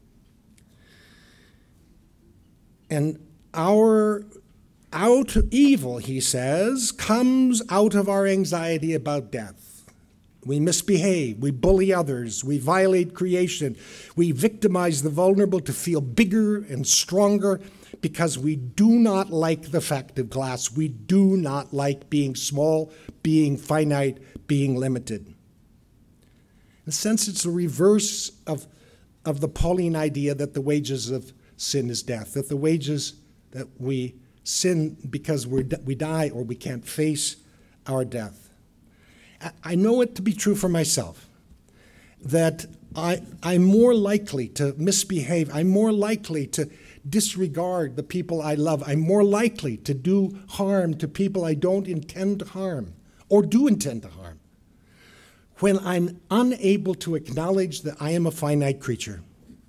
And our out evil, he says, comes out of our anxiety about death. We misbehave, we bully others, we violate creation, we victimize the vulnerable to feel bigger and stronger because we do not like the fact of glass. We do not like being small, being finite, being limited. In a sense, it's the reverse of, of the Pauline idea that the wages of sin is death, that the wages that we sin because we're, we die or we can't face our death. I know it to be true for myself, that I, I'm more likely to misbehave. I'm more likely to disregard the people I love. I'm more likely to do harm to people I don't intend to harm or do intend to harm when I'm unable to acknowledge that I am a finite creature.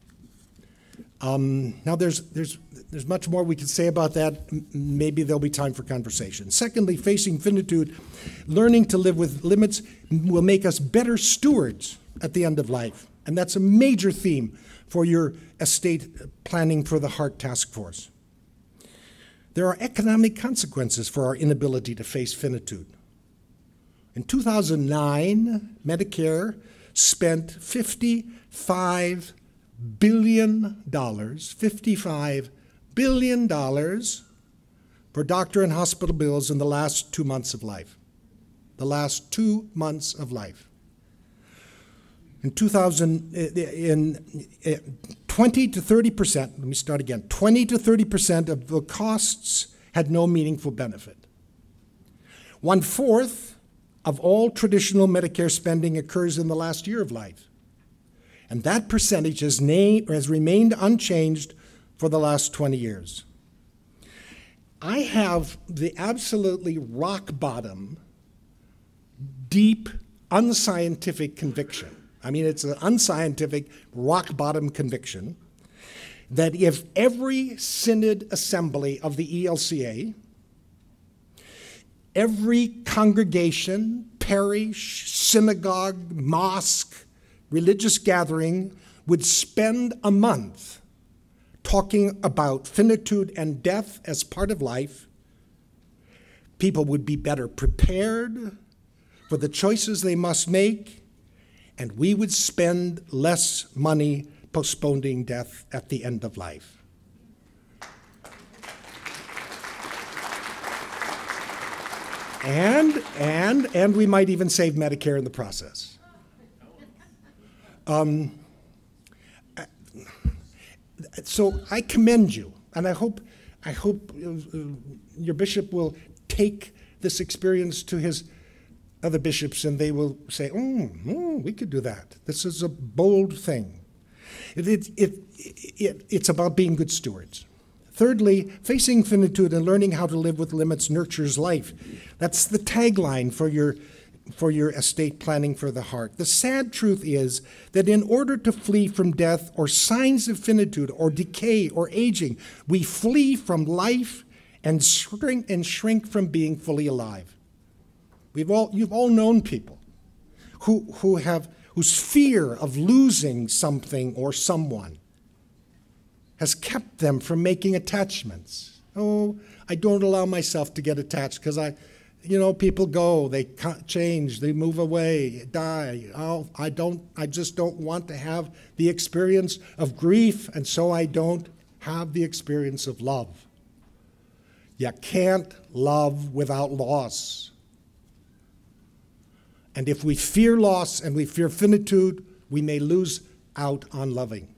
Um, now, there's, there's, there's much more we could say about that. M- maybe there'll be time for conversation. Secondly, facing finitude, learning to live with limits will make us better stewards at the end of life. And that's a major theme for your estate planning for the Heart Task Force. There are economic consequences for our inability to face finitude. In two thousand nine, Medicare spent fifty-five billion dollars, fifty-five billion dollars for doctor and hospital bills in the last two months of life. The last two months of life. In two thousand, in twenty to thirty percent, let me start again, twenty to thirty percent of the costs had no meaningful benefit. One-fourth of all traditional Medicare spending occurs in the last year of life. And that percentage has, na- has remained unchanged for the last twenty years. I have the absolutely rock bottom, deep, unscientific conviction. I mean, it's an unscientific, rock bottom conviction that if every synod assembly of the E L C A, every congregation, parish, synagogue, mosque, religious gathering would spend a month talking about finitude and death as part of life, people would be better prepared for the choices they must make, and we would spend less money postponing death at the end of life. And, and, and we might even save Medicare in the process. Um, so I commend you, and I hope, I hope uh, your bishop will take this experience to his other bishops, and they will say, oh, oh, we could do that. This is a bold thing. It, it, it, it, it's about being good stewards. Thirdly, facing finitude and learning how to live with limits nurtures life. That's the tagline for your, for your estate planning for the heart. The sad truth is that in order to flee from death or signs of finitude or decay or aging, we flee from life and shrink, and shrink from being fully alive. We've all, you've all known people who, who have, whose fear of losing something or someone has kept them from making attachments. Oh, I don't allow myself to get attached because I, you know, people go, they change, they move away, die. Oh, I don't, I just don't want to have the experience of grief, and so I don't have the experience of love. You can't love without loss. And if we fear loss and we fear finitude, we may lose out on loving.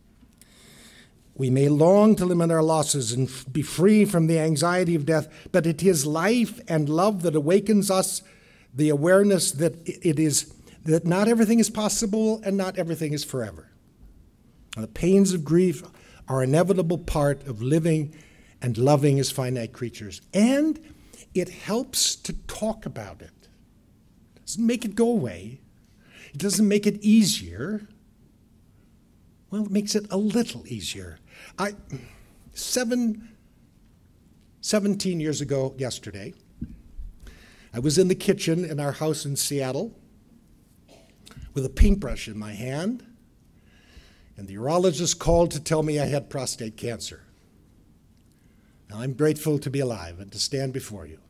We may long to limit our losses and be free from the anxiety of death, but it is life and love that awakens us the awareness that it is, that not everything is possible and not everything is forever. And the pains of grief are an inevitable part of living and loving as finite creatures. And it helps to talk about it. It doesn't make it go away. It doesn't make it easier. Well, it makes it a little easier. I, seven, seventeen years ago yesterday, I was in the kitchen in our house in Seattle with a paintbrush in my hand, and the urologist called to tell me I had prostate cancer. Now, I'm grateful to be alive and to stand before you.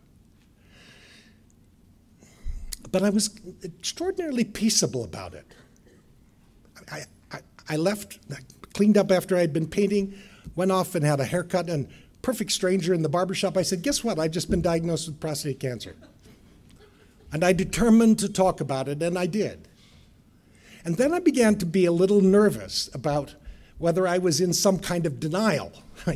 But I was extraordinarily peaceable about it. I, I, I left, I cleaned up after I'd been painting, went off and had a haircut, and perfect stranger in the barbershop, I said, guess what? I've just been diagnosed with prostate cancer. And I determined to talk about it, and I did. And then I began to be a little nervous about whether I was in some kind of denial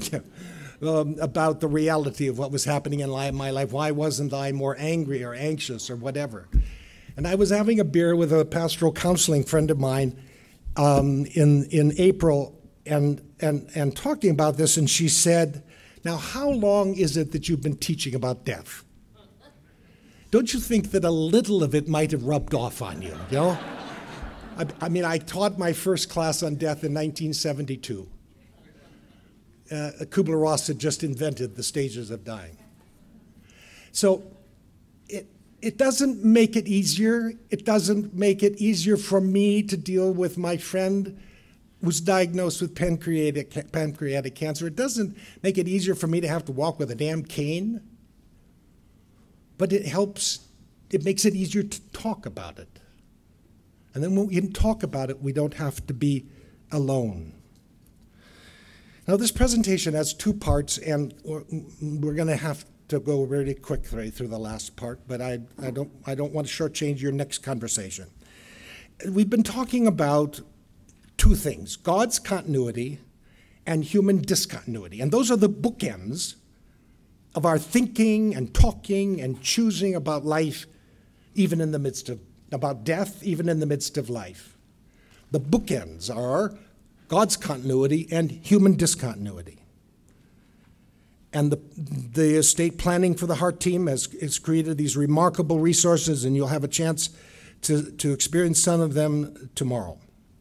um, about the reality of what was happening in my life. Why wasn't I more angry or anxious or whatever? And I was having a beer with a pastoral counseling friend of mine um, in, in April and, and, and talking about this, and she said, now, how long is it that you've been teaching about death? Don't you think that a little of it might have rubbed off on you, you know? I, I mean, I taught my first class on death in nineteen seventy-two. Uh, Kubler-Ross had just invented the stages of dying. So it, it doesn't make it easier. It doesn't make it easier for me to deal with my friend who's diagnosed with pancreatic, pancreatic cancer. It doesn't make it easier for me to have to walk with a damn cane. But it helps, it makes it easier to talk about it. And then when we can talk about it, we don't have to be alone. Now, this presentation has two parts, and we're going to have to go really quickly through the last part, but I, I, don't, I don't want to shortchange your next conversation. We've been talking about two things, God's continuity and human discontinuity. And those are the bookends of our thinking and talking and choosing about life, even in the midst of, about death, even in the midst of life. The bookends are God's continuity and human discontinuity. And the, the estate planning for the Heart team has, has created these remarkable resources, and you'll have a chance to, to experience some of them tomorrow.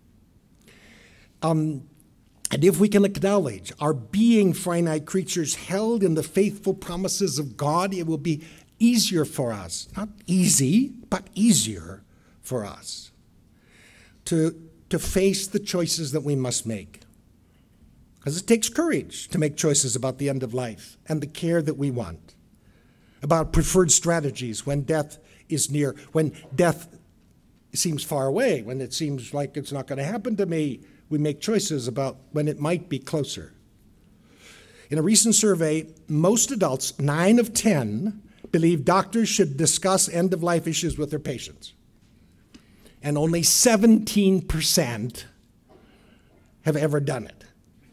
Um, And if we can acknowledge our being finite creatures held in the faithful promises of God, it will be easier for us, not easy, but easier for us to, to face the choices that we must make. Because it takes courage to make choices about the end of life and the care that we want, about preferred strategies when death is near, when death seems far away, when it seems like it's not going to happen to me. We make choices about when it might be closer. In a recent survey, most adults, nine of ten, believe doctors should discuss end-of-life issues with their patients. And only seventeen percent have ever done it.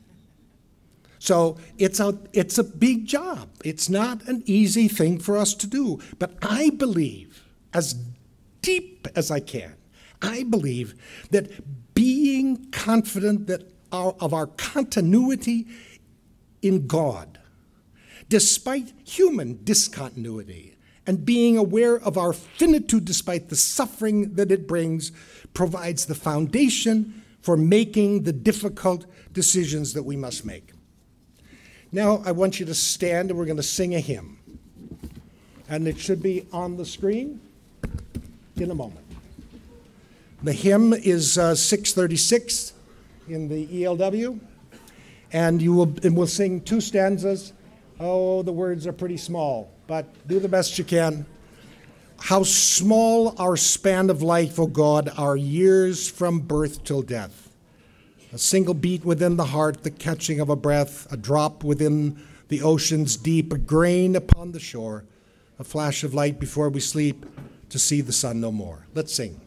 So it's a, it's a big job. It's not an easy thing for us to do. But I believe, as deep as I can, I believe that being confident that our, of our continuity in God, despite human discontinuity, and being aware of our finitude despite the suffering that it brings, provides the foundation for making the difficult decisions that we must make. Now I want you to stand, and we're going to sing a hymn. And it should be on the screen in a moment. The hymn is uh, six thirty-six in the E L W, and you will and we'll sing two stanzas. Oh, the words are pretty small, but do the best you can. How small our span of life, O God, our years from birth till death. A single beat within the heart, the catching of a breath, a drop within the ocean's deep, a grain upon the shore, a flash of light before we sleep to see the sun no more. Let's sing.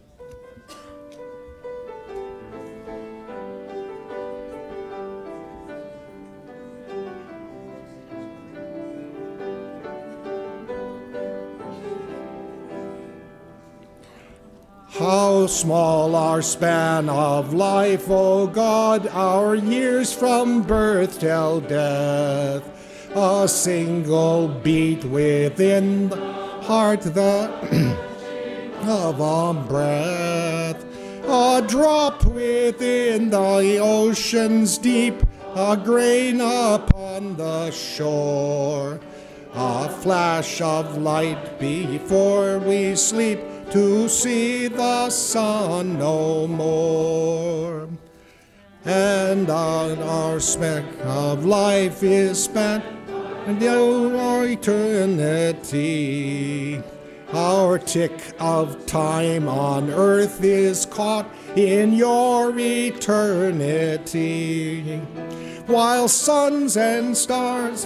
How small our span of life, O God, our years from birth till death. A single beat within the heart, the of a breath. A drop within the ocean's deep, a grain upon the shore. a flash of light before we sleep, to see the sun no more. And on our speck of life is spent, and our eternity. Our tick of time on earth is caught in your eternity, while suns and stars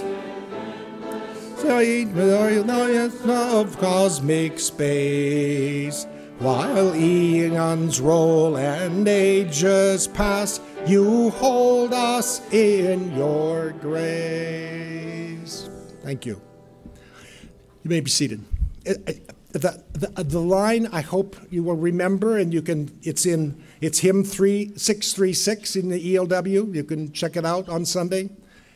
of cosmic space, while eons roll and ages pass, you hold us in your grace. Thank you. You may be seated. The, the, the line I hope you will remember, and you can, it's in, it's hymn three six three six in the E L W. You can check it out on Sunday.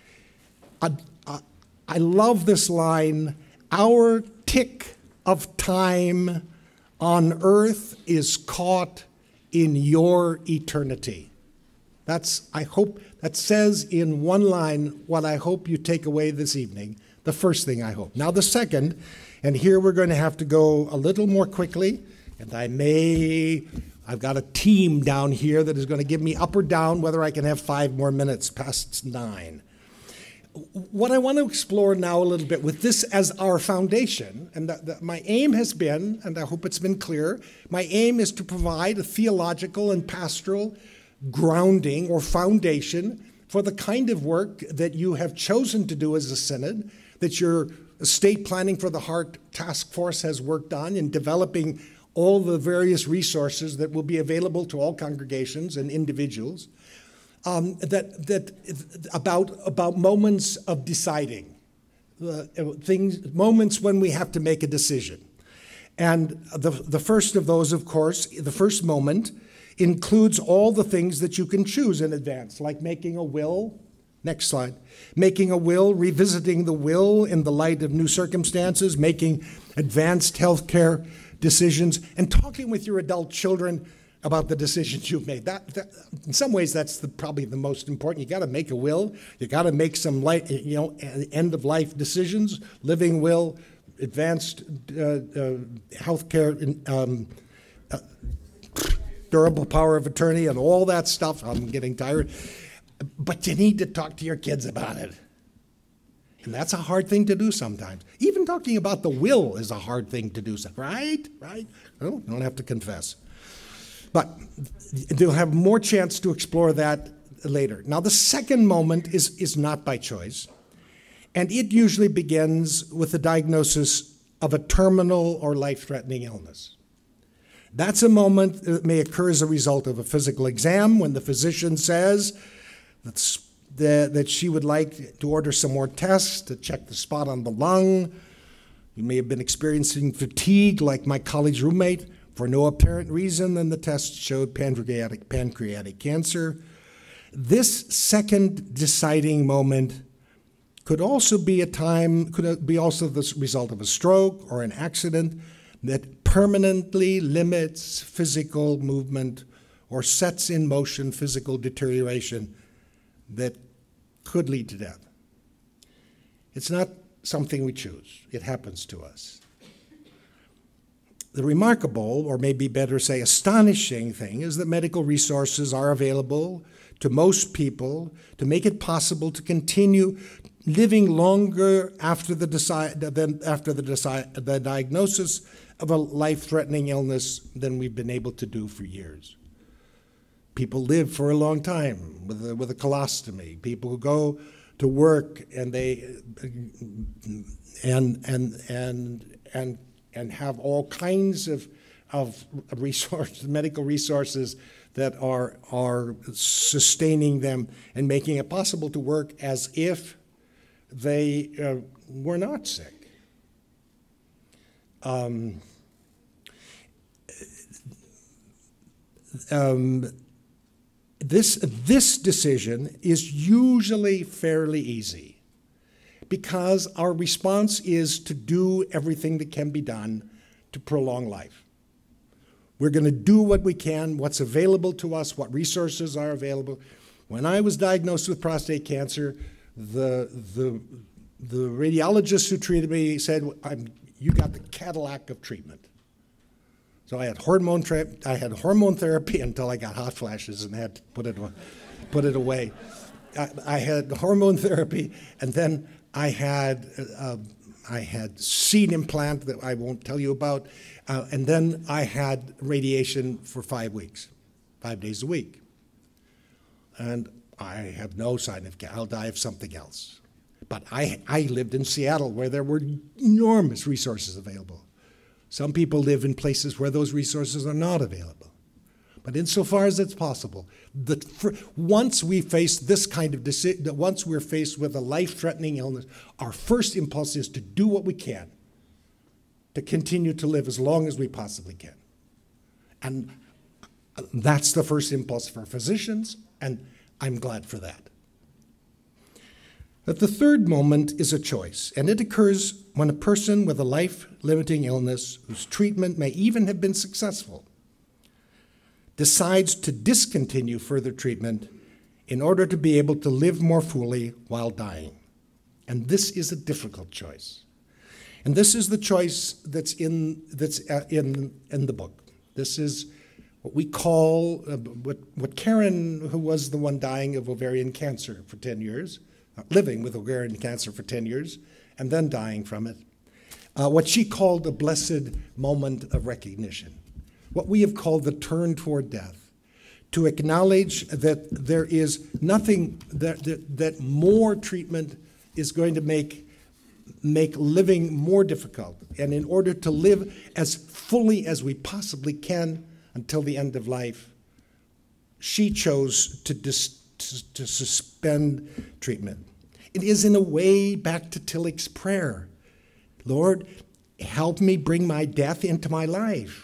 I, I, I love this line, our tick of time on earth is caught in your eternity. That's, I hope, that says in one line what I hope you take away this evening. The first thing I hope. Now the second, and here we're going to have to go a little more quickly, and I may, I've got a team down here that is going to give me up or down whether I can have five more minutes past nine. What I want to explore now a little bit with this as our foundation, and that, that my aim has been, and I hope it's been clear, my aim is to provide a theological and pastoral grounding or foundation for the kind of work that you have chosen to do as a synod, that your estate planning for the heart task force has worked on in developing all the various resources that will be available to all congregations and individuals, um, that, that about, about moments of deciding, uh, things, moments when we have to make a decision. And the, the first of those, of course, the first moment includes all the things that you can choose in advance, like making a will. Next slide. Making a will, revisiting the will in the light of new circumstances, making advanced healthcare decisions, and talking with your adult children about the decisions you've made. That, that in some ways, that's the, probably the most important. You got to make a will. You got to make some light, you know, end of life decisions, living will, advanced uh, uh, healthcare, um, uh, durable power of attorney, and all that stuff. I'm getting tired. But you need to talk to your kids about it. And that's a hard thing to do sometimes. Even talking about the will is a hard thing to do, right? Right? Well, you don't have to confess. But they'll have more chance to explore that later. Now, the second moment is, is not by choice. And it usually begins with the diagnosis of a terminal or life-threatening illness. That's a moment that may occur as a result of a physical exam when the physician says That's the, that she would like to order some more tests to check the spot on the lung. You may have been experiencing fatigue like my colleague's roommate for no apparent reason, and the test showed pancreatic, pancreatic cancer. This second deciding moment could also be a time, could be also the result of a stroke or an accident that permanently limits physical movement or sets in motion physical deterioration that could lead to death. It's not something we choose. It happens to us. The remarkable, or maybe better say astonishing thing, is that medical resources are available to most people to make it possible to continue living longer after the, deci- than after the, deci- the diagnosis of a life-threatening illness than we've been able to do for years. People live for a long time with a, with a colostomy. People who go to work and they and and and and and have all kinds of of resources, medical resources that are are sustaining them and making it possible to work as if they uh, were not sick. Um, um, This, this decision is usually fairly easy because our response is to do everything that can be done to prolong life. We're going to do what we can, what's available to us, what resources are available. When I was diagnosed with prostate cancer, the, the, the radiologist who treated me said, I'm, you got the Cadillac of treatment. So I had hormone tra- I had hormone therapy until I got hot flashes and had to put it, put it away. I, I had hormone therapy, and then I had uh, I had seed implant that I won't tell you about, uh, and then I had radiation for five weeks, five days a week. And I have no sign of cancer. I'll die of something else. But I, I lived in Seattle where there were enormous resources available. Some people live in places where those resources are not available. But insofar as it's possible, the, for, once we face this kind of decision, once we're faced with a life-threatening illness, our first impulse is to do what we can to continue to live as long as we possibly can. And that's the first impulse for physicians, and I'm glad for that. But the third moment is a choice, and it occurs when a person with a life-limiting illness, whose treatment may even have been successful, decides to discontinue further treatment in order to be able to live more fully while dying. And this is a difficult choice. And this is the choice that's in, that's uh, in, in the book. This is what we call, uh, what, what Karen, who was the one dying of ovarian cancer for ten years, uh, living with ovarian cancer for ten years, and then dying from it, uh, what she called a blessed moment of recognition. What we have called the turn toward death, to acknowledge that there is nothing, that, that, that more treatment is going to make, make living more difficult. And in order to live as fully as we possibly can until the end of life, she chose to, dis, to, to suspend treatment. It is in a way back to Tillich's prayer. Lord, help me bring my death into my life,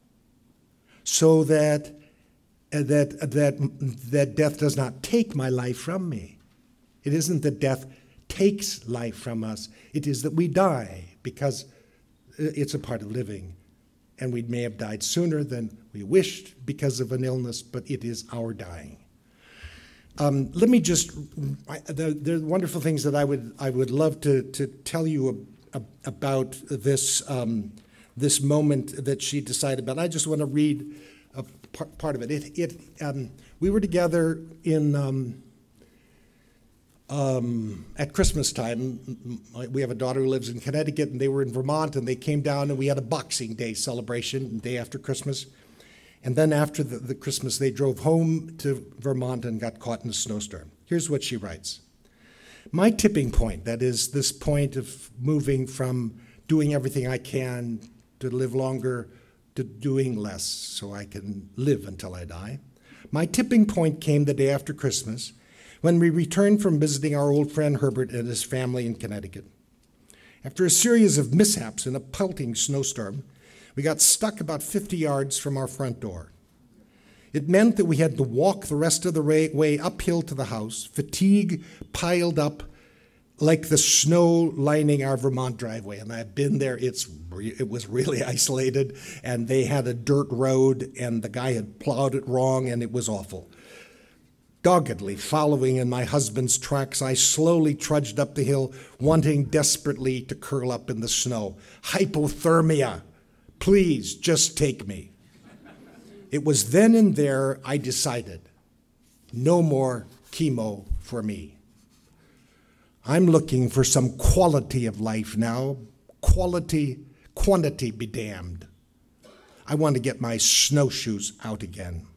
so that, uh, that, that, that death does not take my life from me. It isn't that death takes life from us. It is that we die, because it's a part of living. And we may have died sooner than we wished because of an illness, but it is our dying. Um, let me just, I, there, there are wonderful things that I would, I would love to, to tell you ab, ab, about this um, this moment that she decided about. I just want to read a part, part of it. It, it um, we were together in um, um, at Christmas time. We have a daughter who lives in Connecticut, and they were in Vermont, and they came down, and we had a Boxing Day celebration, day after Christmas. And then after the, the Christmas, they drove home to Vermont and got caught in a snowstorm. Here's what she writes. My tipping point, that is this point of moving from doing everything I can to live longer, to doing less so I can live until I die. My tipping point came the day after Christmas when we returned from visiting our old friend Herbert and his family in Connecticut. After a series of mishaps in a pelting snowstorm, we got stuck about fifty yards from our front door. It meant that we had to walk the rest of the way uphill to the house, fatigue piled up like the snow lining our Vermont driveway. And I've been there. It's it was really isolated, and they had a dirt road, and the guy had plowed it wrong, and it was awful. Doggedly following in my husband's tracks, I slowly trudged up the hill, wanting desperately to curl up in the snow. Hypothermia. Please, just take me. It was then and there I decided, no more chemo for me. I'm looking for some quality of life now. Quality, quantity be damned. I want to get my snowshoes out again.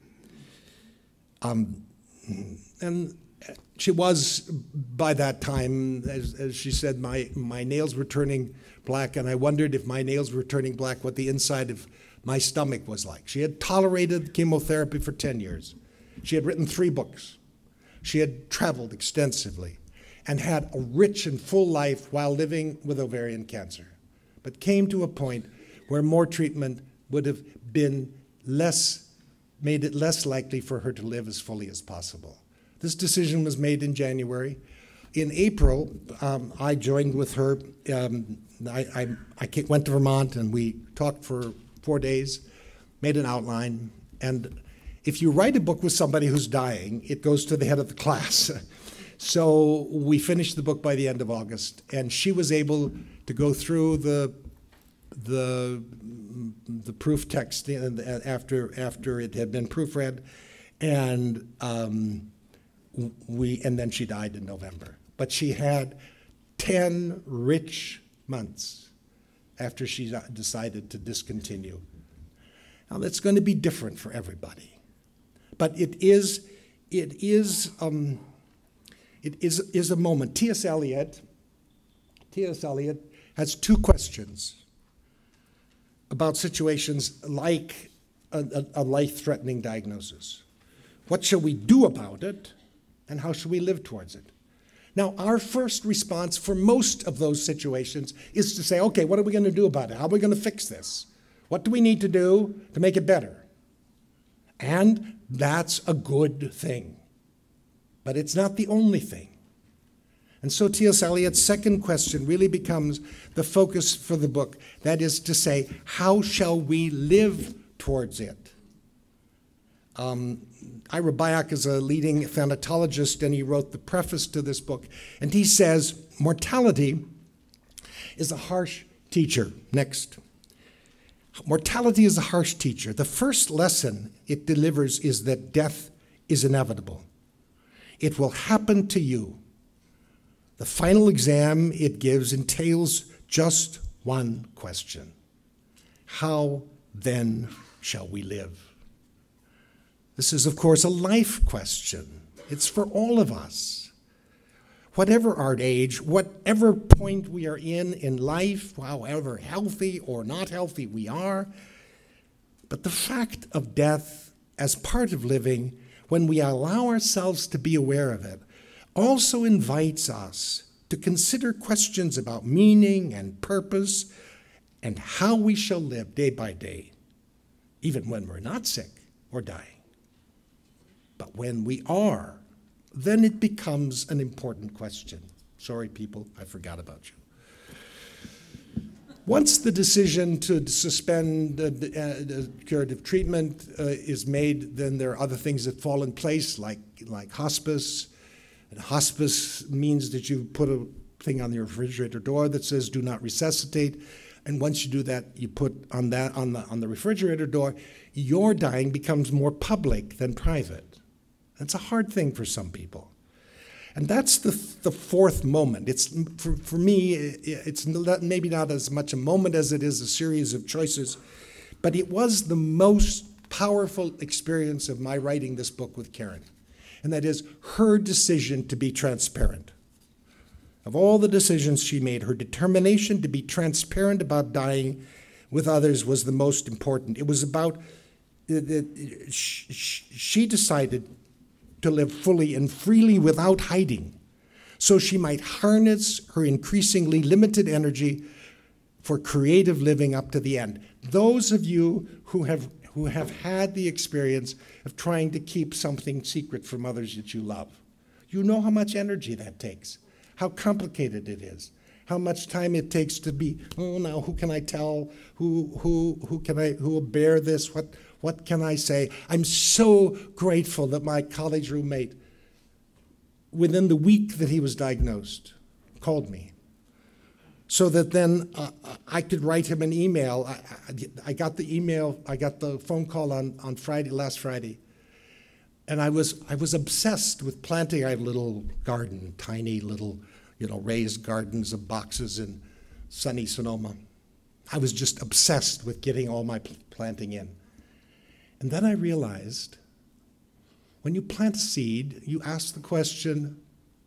Um, and she was, by that time, as, as she said, my, my nails were turning black, and I wondered if my nails were turning black, what the inside of my stomach was like. She had tolerated chemotherapy for ten years. She had written three books. She had traveled extensively and had a rich and full life while living with ovarian cancer, but came to a point where more treatment would have been less, made it less likely for her to live as fully as possible. This decision was made in January. In April, um, I joined with her. Um, I, I, I came, went to Vermont, and we talked for four days, made an outline. And if you write a book with somebody who's dying, it goes to the head of the class. So we finished the book by the end of August, and she was able to go through the the the proof text after after it had been proofread, and um, we and then she died in November. But she had ten rich months after she decided to discontinue. Now that's going to be different for everybody, but it is it is um, it is is a moment. T S Eliot T S Eliot has two questions about situations like a, a, a life-threatening diagnosis. What shall we do about it, and how shall we live towards it? Now, our first response for most of those situations is to say, okay, what are we going to do about it? How are we going to fix this? What do we need to do to make it better? And that's a good thing. But it's not the only thing. And so T S Eliot's second question really becomes the focus for the book. That is to say, how shall we live towards it? Um, Ira Byock is a leading thanatologist, and he wrote the preface to this book. And he says, mortality is a harsh teacher. Next. Mortality is a harsh teacher. The first lesson it delivers is that death is inevitable. It will happen to you. The final exam it gives entails just one question. How then shall we live? This is, of course, a life question. It's for all of us. Whatever our age, whatever point we are in in life, however healthy or not healthy we are, but the fact of death as part of living, when we allow ourselves to be aware of it, also invites us to consider questions about meaning and purpose and how we shall live day by day, even when we're not sick or dying. But when we are, then it becomes an important question. Sorry, people, I forgot about you. Once the decision to suspend the, uh, the curative treatment uh, is made, then there are other things that fall in place, like, like hospice. And hospice means that you put a thing on your refrigerator door that says "do not resuscitate," and once you do that, you put on that on the on the refrigerator door. Your dying becomes more public than private. That's a hard thing for some people, and that's the the fourth moment. It's for for me. It's not, maybe not as much a moment as it is a series of choices, but it was the most powerful experience of my writing this book with Karen. And that is her decision to be transparent. Of all the decisions she made, her determination to be transparent about dying with others was the most important. It was about, she decided to live fully and freely without hiding, so she might harness her increasingly limited energy for creative living up to the end. Those of you who have who have had the experience of trying to keep something secret from others that you love. You know how much energy that takes, how complicated it is, how much time it takes to be, oh, now who can I tell, who, who, who can I, who will bear this, what, what can I say? I'm so grateful that my college roommate, within the week that he was diagnosed, called me, so that then uh, I could write him an email. I, I, I got the email, I got the phone call on, on Friday, last Friday, and I was I was obsessed with planting. I have a little garden, tiny little, you know, raised gardens of boxes in sunny Sonoma. I was just obsessed with getting all my planting in. And then I realized, when you plant a seed, you ask the question,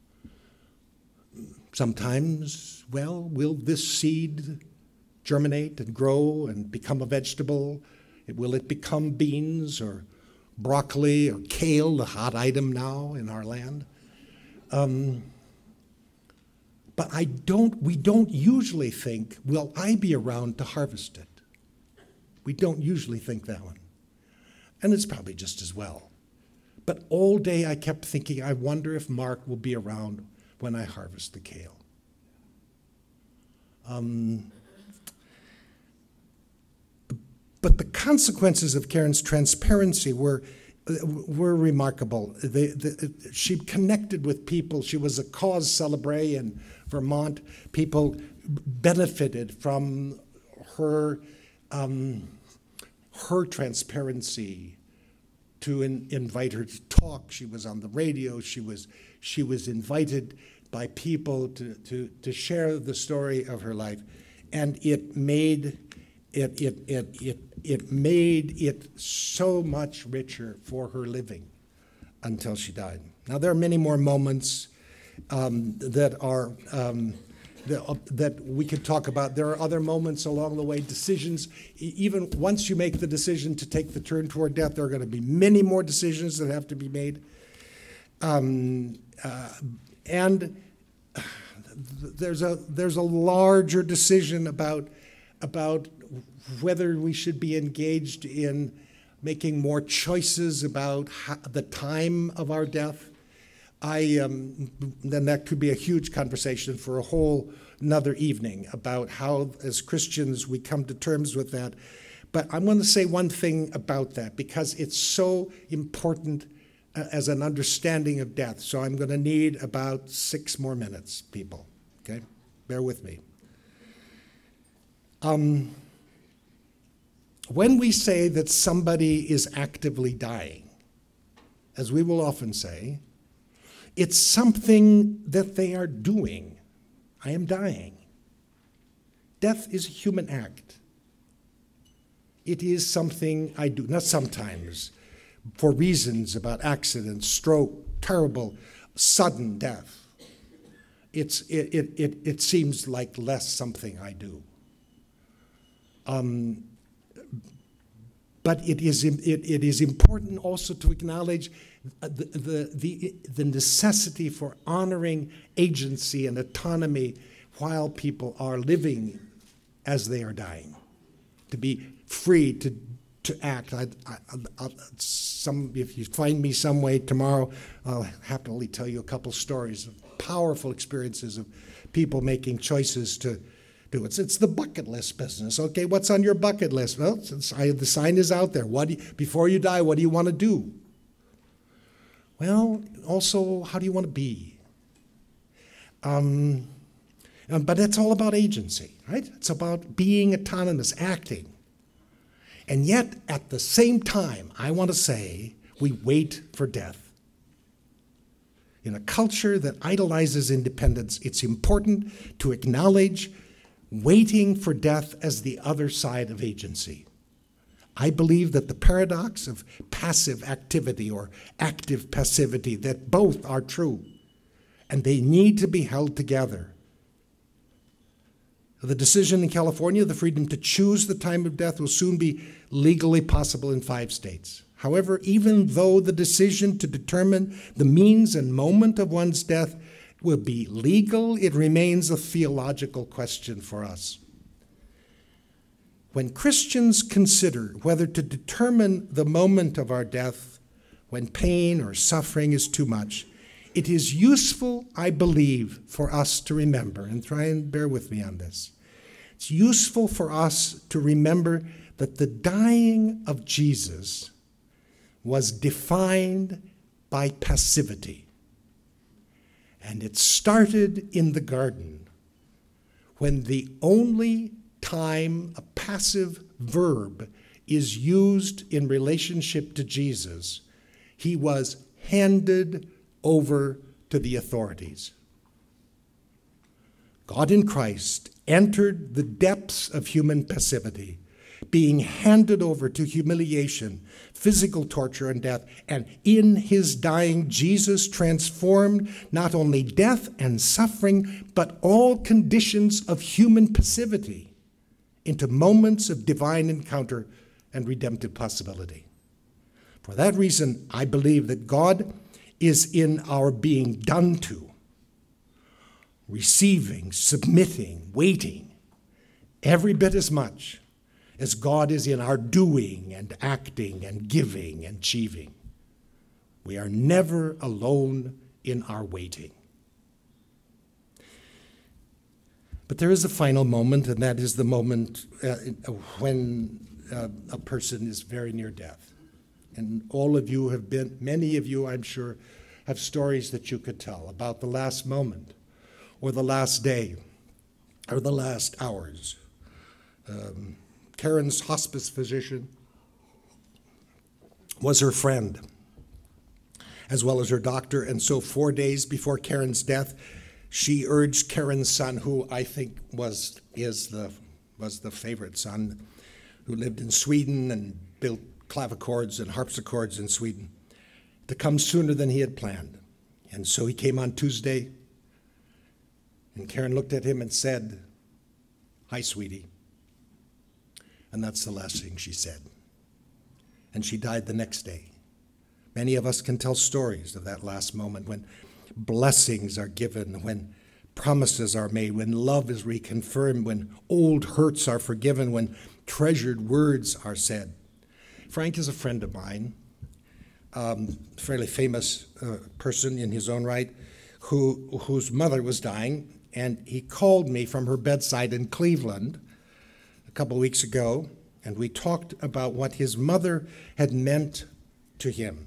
sometimes, well, will this seed germinate and grow and become a vegetable? Will it become beans or broccoli or kale, the hot item now in our land? Um, but I don't, we don't usually think, will I be around to harvest it? We don't usually think that one. And it's probably just as well. But all day I kept thinking, I wonder if Mark will be around when I harvest the kale. Um, but the consequences of Karen's transparency were were remarkable. They, the, she connected with people. She was a cause célèbre in Vermont. People benefited from her um, her transparency to in, invite her to talk. She was on the radio. She was she was invited by people to, to, to share the story of her life, and it made it it it it it made it so much richer for her living until she died. Now there are many more moments um, that are um, that, uh, that we could talk about. There are other moments along the way, decisions. E- even once you make the decision to take the turn toward death, there are going to be many more decisions that have to be made. Um, uh, and there's a there's a larger decision about about whether we should be engaged in making more choices about how, the time of our death. I um, then that could be a huge conversation for a whole another evening about how, as Christians, we come to terms with that. But I want to say one thing about that because it's so important uh, as an understanding of death. So I'm going to need about six more minutes, people. Okay, bear with me. Um, when we say that somebody is actively dying, as we will often say, it's something that they are doing. I am dying. Death is a human act. It is something I do, not sometimes, for reasons about accidents, stroke, terrible, sudden death. It's, it, it, it, it seems like less something I do. Um, but it is, it, it is important also to acknowledge the, the, the, the necessity for honoring agency and autonomy while people are living as they are dying, to be free to, to act. I, I, I, some, if you find me some way tomorrow, I'll happily tell you a couple stories of powerful experiences of people making choices to do it. It's the bucket list business. Okay, what's on your bucket list? Well, it's, I, the sign is out there. What do you, before you die, what do you want to do? Well, also, how do you want to be? Um, but it's all about agency, right? It's about being autonomous, acting. And yet, at the same time, I want to say, we wait for death. In a culture that idolizes independence, it's important to acknowledge waiting for death as the other side of agency. I believe that the paradox of passive activity or active passivity, that both are true, and they need to be held together. The decision in California, the freedom to choose the time of death, will soon be legally possible in five states. However, even though the decision to determine the means and moment of one's death will be legal, it remains a theological question for us. When Christians consider whether to determine the moment of our death when pain or suffering is too much, it is useful, I believe, for us to remember, and try and bear with me on this. It's useful for us to remember that the dying of Jesus was defined by passivity. And it started in the garden when the only time a passive verb is used in relationship to Jesus, he was handed over to the authorities. God in Christ entered the depths of human passivity, being handed over to humiliation, physical torture, and death. And in his dying, Jesus transformed not only death and suffering, but all conditions of human passivity into moments of divine encounter and redemptive possibility. For that reason, I believe that God is in our being done to, receiving, submitting, waiting, every bit as much as God is in our doing and acting and giving and achieving. We are never alone in our waiting. But there is a final moment, and that is the moment uh, when uh, a person is very near death. And all of you have been, many of you, I'm sure, have stories that you could tell about the last moment, or the last day, or the last hours. Um, Karen's hospice physician was her friend, as well as her doctor, and so four days before Karen's death, she urged Karen's son, who I think was is the was the favorite son, who lived in Sweden and built clavichords and harpsichords in Sweden, to come sooner than he had planned. And so he came on Tuesday, and Karen looked at him and said, "Hi, sweetie." And that's the last thing she said. And she died the next day. Many of us can tell stories of that last moment when blessings are given, when promises are made, when love is reconfirmed, when old hurts are forgiven, when treasured words are said. Frank is a friend of mine, um, fairly famous uh, person in his own right, who whose mother was dying, and he called me from her bedside in Cleveland a couple of weeks ago, and we talked about what his mother had meant to him.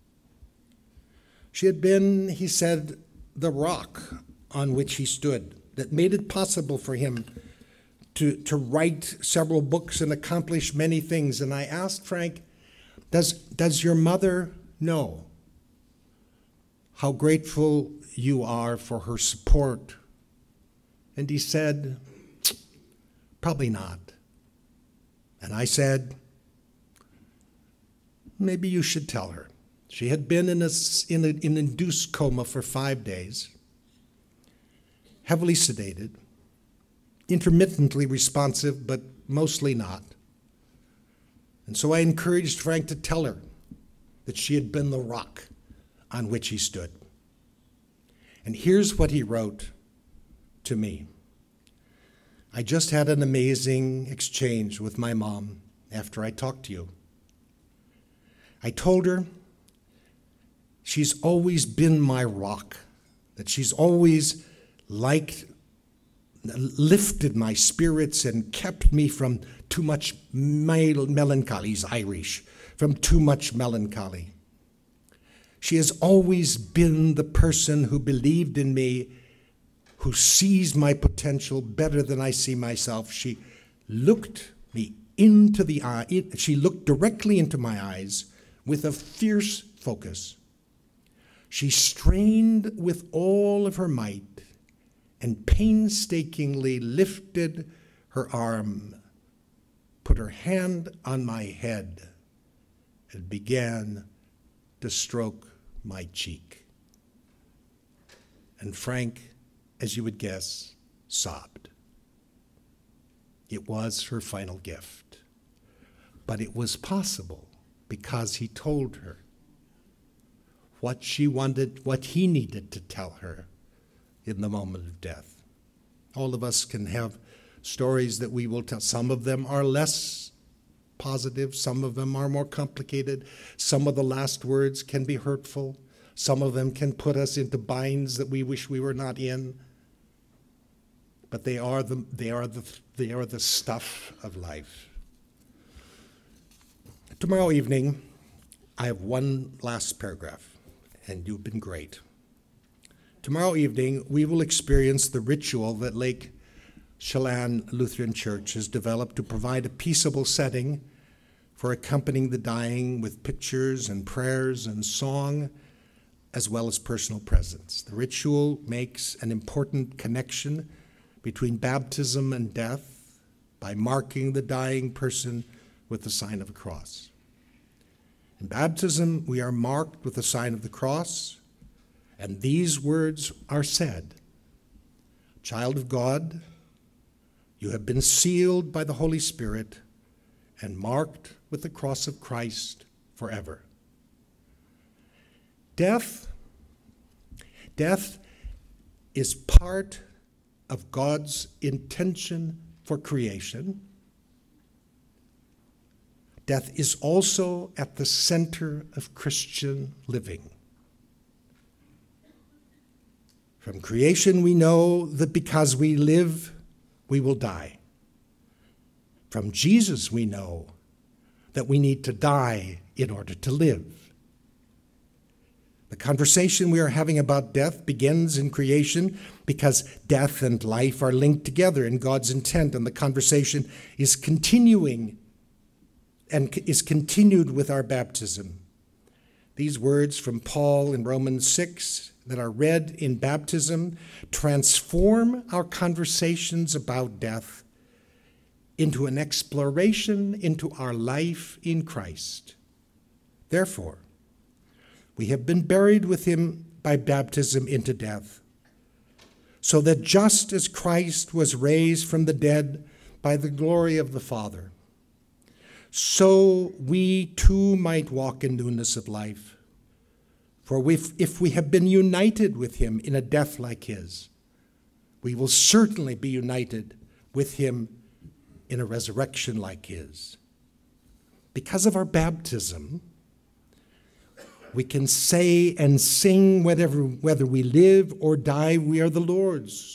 She had been, he said, the rock on which he stood that made it possible for him to, to write several books and accomplish many things. And I asked Frank, does, does your mother know how grateful you are for her support? And he said, probably not. And I said, maybe you should tell her. She had been in, a, in an in induced coma for five days, heavily sedated, intermittently responsive, but mostly not. And so I encouraged Frank to tell her that she had been the rock on which he stood. And here's what he wrote to me. I just had an amazing exchange with my mom after I talked to you. I told her she's always been my rock, that she's always liked, lifted my spirits and kept me from too much melancholy. He's Irish, from too much melancholy. She has always been the person who believed in me, who sees my potential better than I see myself. She looked me into the eye, she looked directly into my eyes with a fierce focus. She strained with all of her might and painstakingly lifted her arm, put her hand on my head, and began to stroke my cheek. And Frank, as you would guess, sobbed. It was her final gift. But it was possible because he told her what she wanted, what he needed to tell her in the moment of death. All of us can have stories that we will tell. Some of them are less positive, some of them are more complicated. Some of the last words can be hurtful. Some of them can put us into binds that we wish we were not in. But they are the, they are the, they are the stuff of life. Tomorrow evening, I have one last paragraph, and you've been great. Tomorrow evening, we will experience the ritual that Lake Chelan Lutheran Church has developed to provide a peaceable setting for accompanying the dying with pictures and prayers and song, as well as personal presence. The ritual makes an important connection between baptism and death by marking the dying person with the sign of a cross. In baptism, we are marked with the sign of the cross, and these words are said: "Child of God, you have been sealed by the Holy Spirit and marked with the cross of Christ forever." Death, death is part of God's intention for creation. Death is also at the center of Christian living. From creation, we know that because we live, we will die. From Jesus, we know that we need to die in order to live. The conversation we are having about death begins in creation because death and life are linked together in God's intent, and the conversation is continuing and is continued with our baptism. These words from Paul in Romans six that are read in baptism transform our conversations about death into an exploration into our life in Christ. Therefore, we have been buried with him by baptism into death, so that just as Christ was raised from the dead by the glory of the Father, so we too might walk in newness of life. For if, if we have been united with him in a death like his, we will certainly be united with him in a resurrection like his. Because of our baptism, we can say and sing whatever, whether we live or die, we are the Lord's.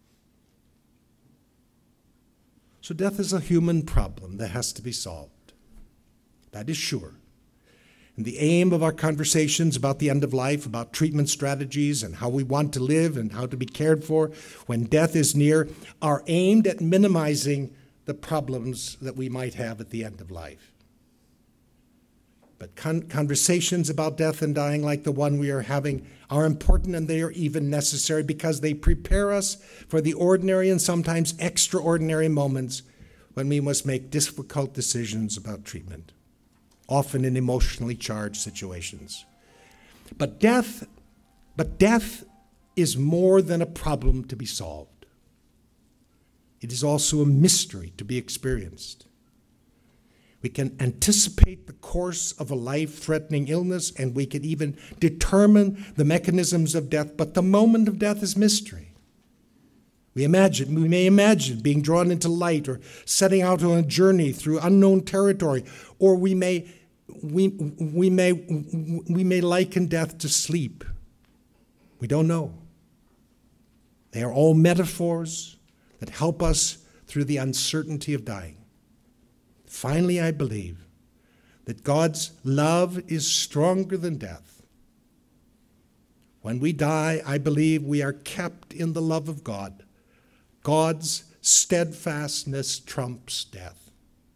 So death is a human problem that has to be solved. That is sure. And the aim of our conversations about the end of life, about treatment strategies and how we want to live and how to be cared for when death is near, are aimed at minimizing the problems that we might have at the end of life. But con- conversations about death and dying like the one we are having are important, and they are even necessary because they prepare us for the ordinary and sometimes extraordinary moments when we must make difficult decisions about treatment, often in emotionally charged situations. But death, but death is more than a problem to be solved. It is also a mystery to be experienced. We can anticipate the course of a life-threatening illness, and we can even determine the mechanisms of death, but the moment of death is mystery. We imagine, we may imagine being drawn into light or setting out on a journey through unknown territory, or we may, we, we may, we may liken death to sleep. We don't know. They are all metaphors that help us through the uncertainty of dying. Finally, I believe that God's love is stronger than death. When we die, I believe we are kept in the love of God. God's steadfastness trumps death.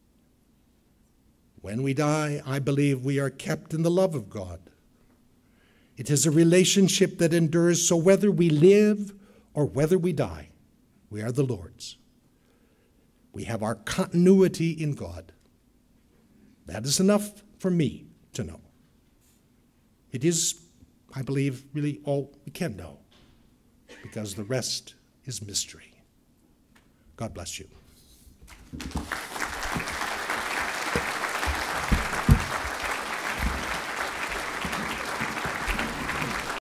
When we die, I believe we are kept in the love of God. It is a relationship that endures, so whether we live or whether we die, we are the Lord's. We have our continuity in God. That is enough for me to know. It is, I believe, really all we can know, because the rest is mystery. God bless you.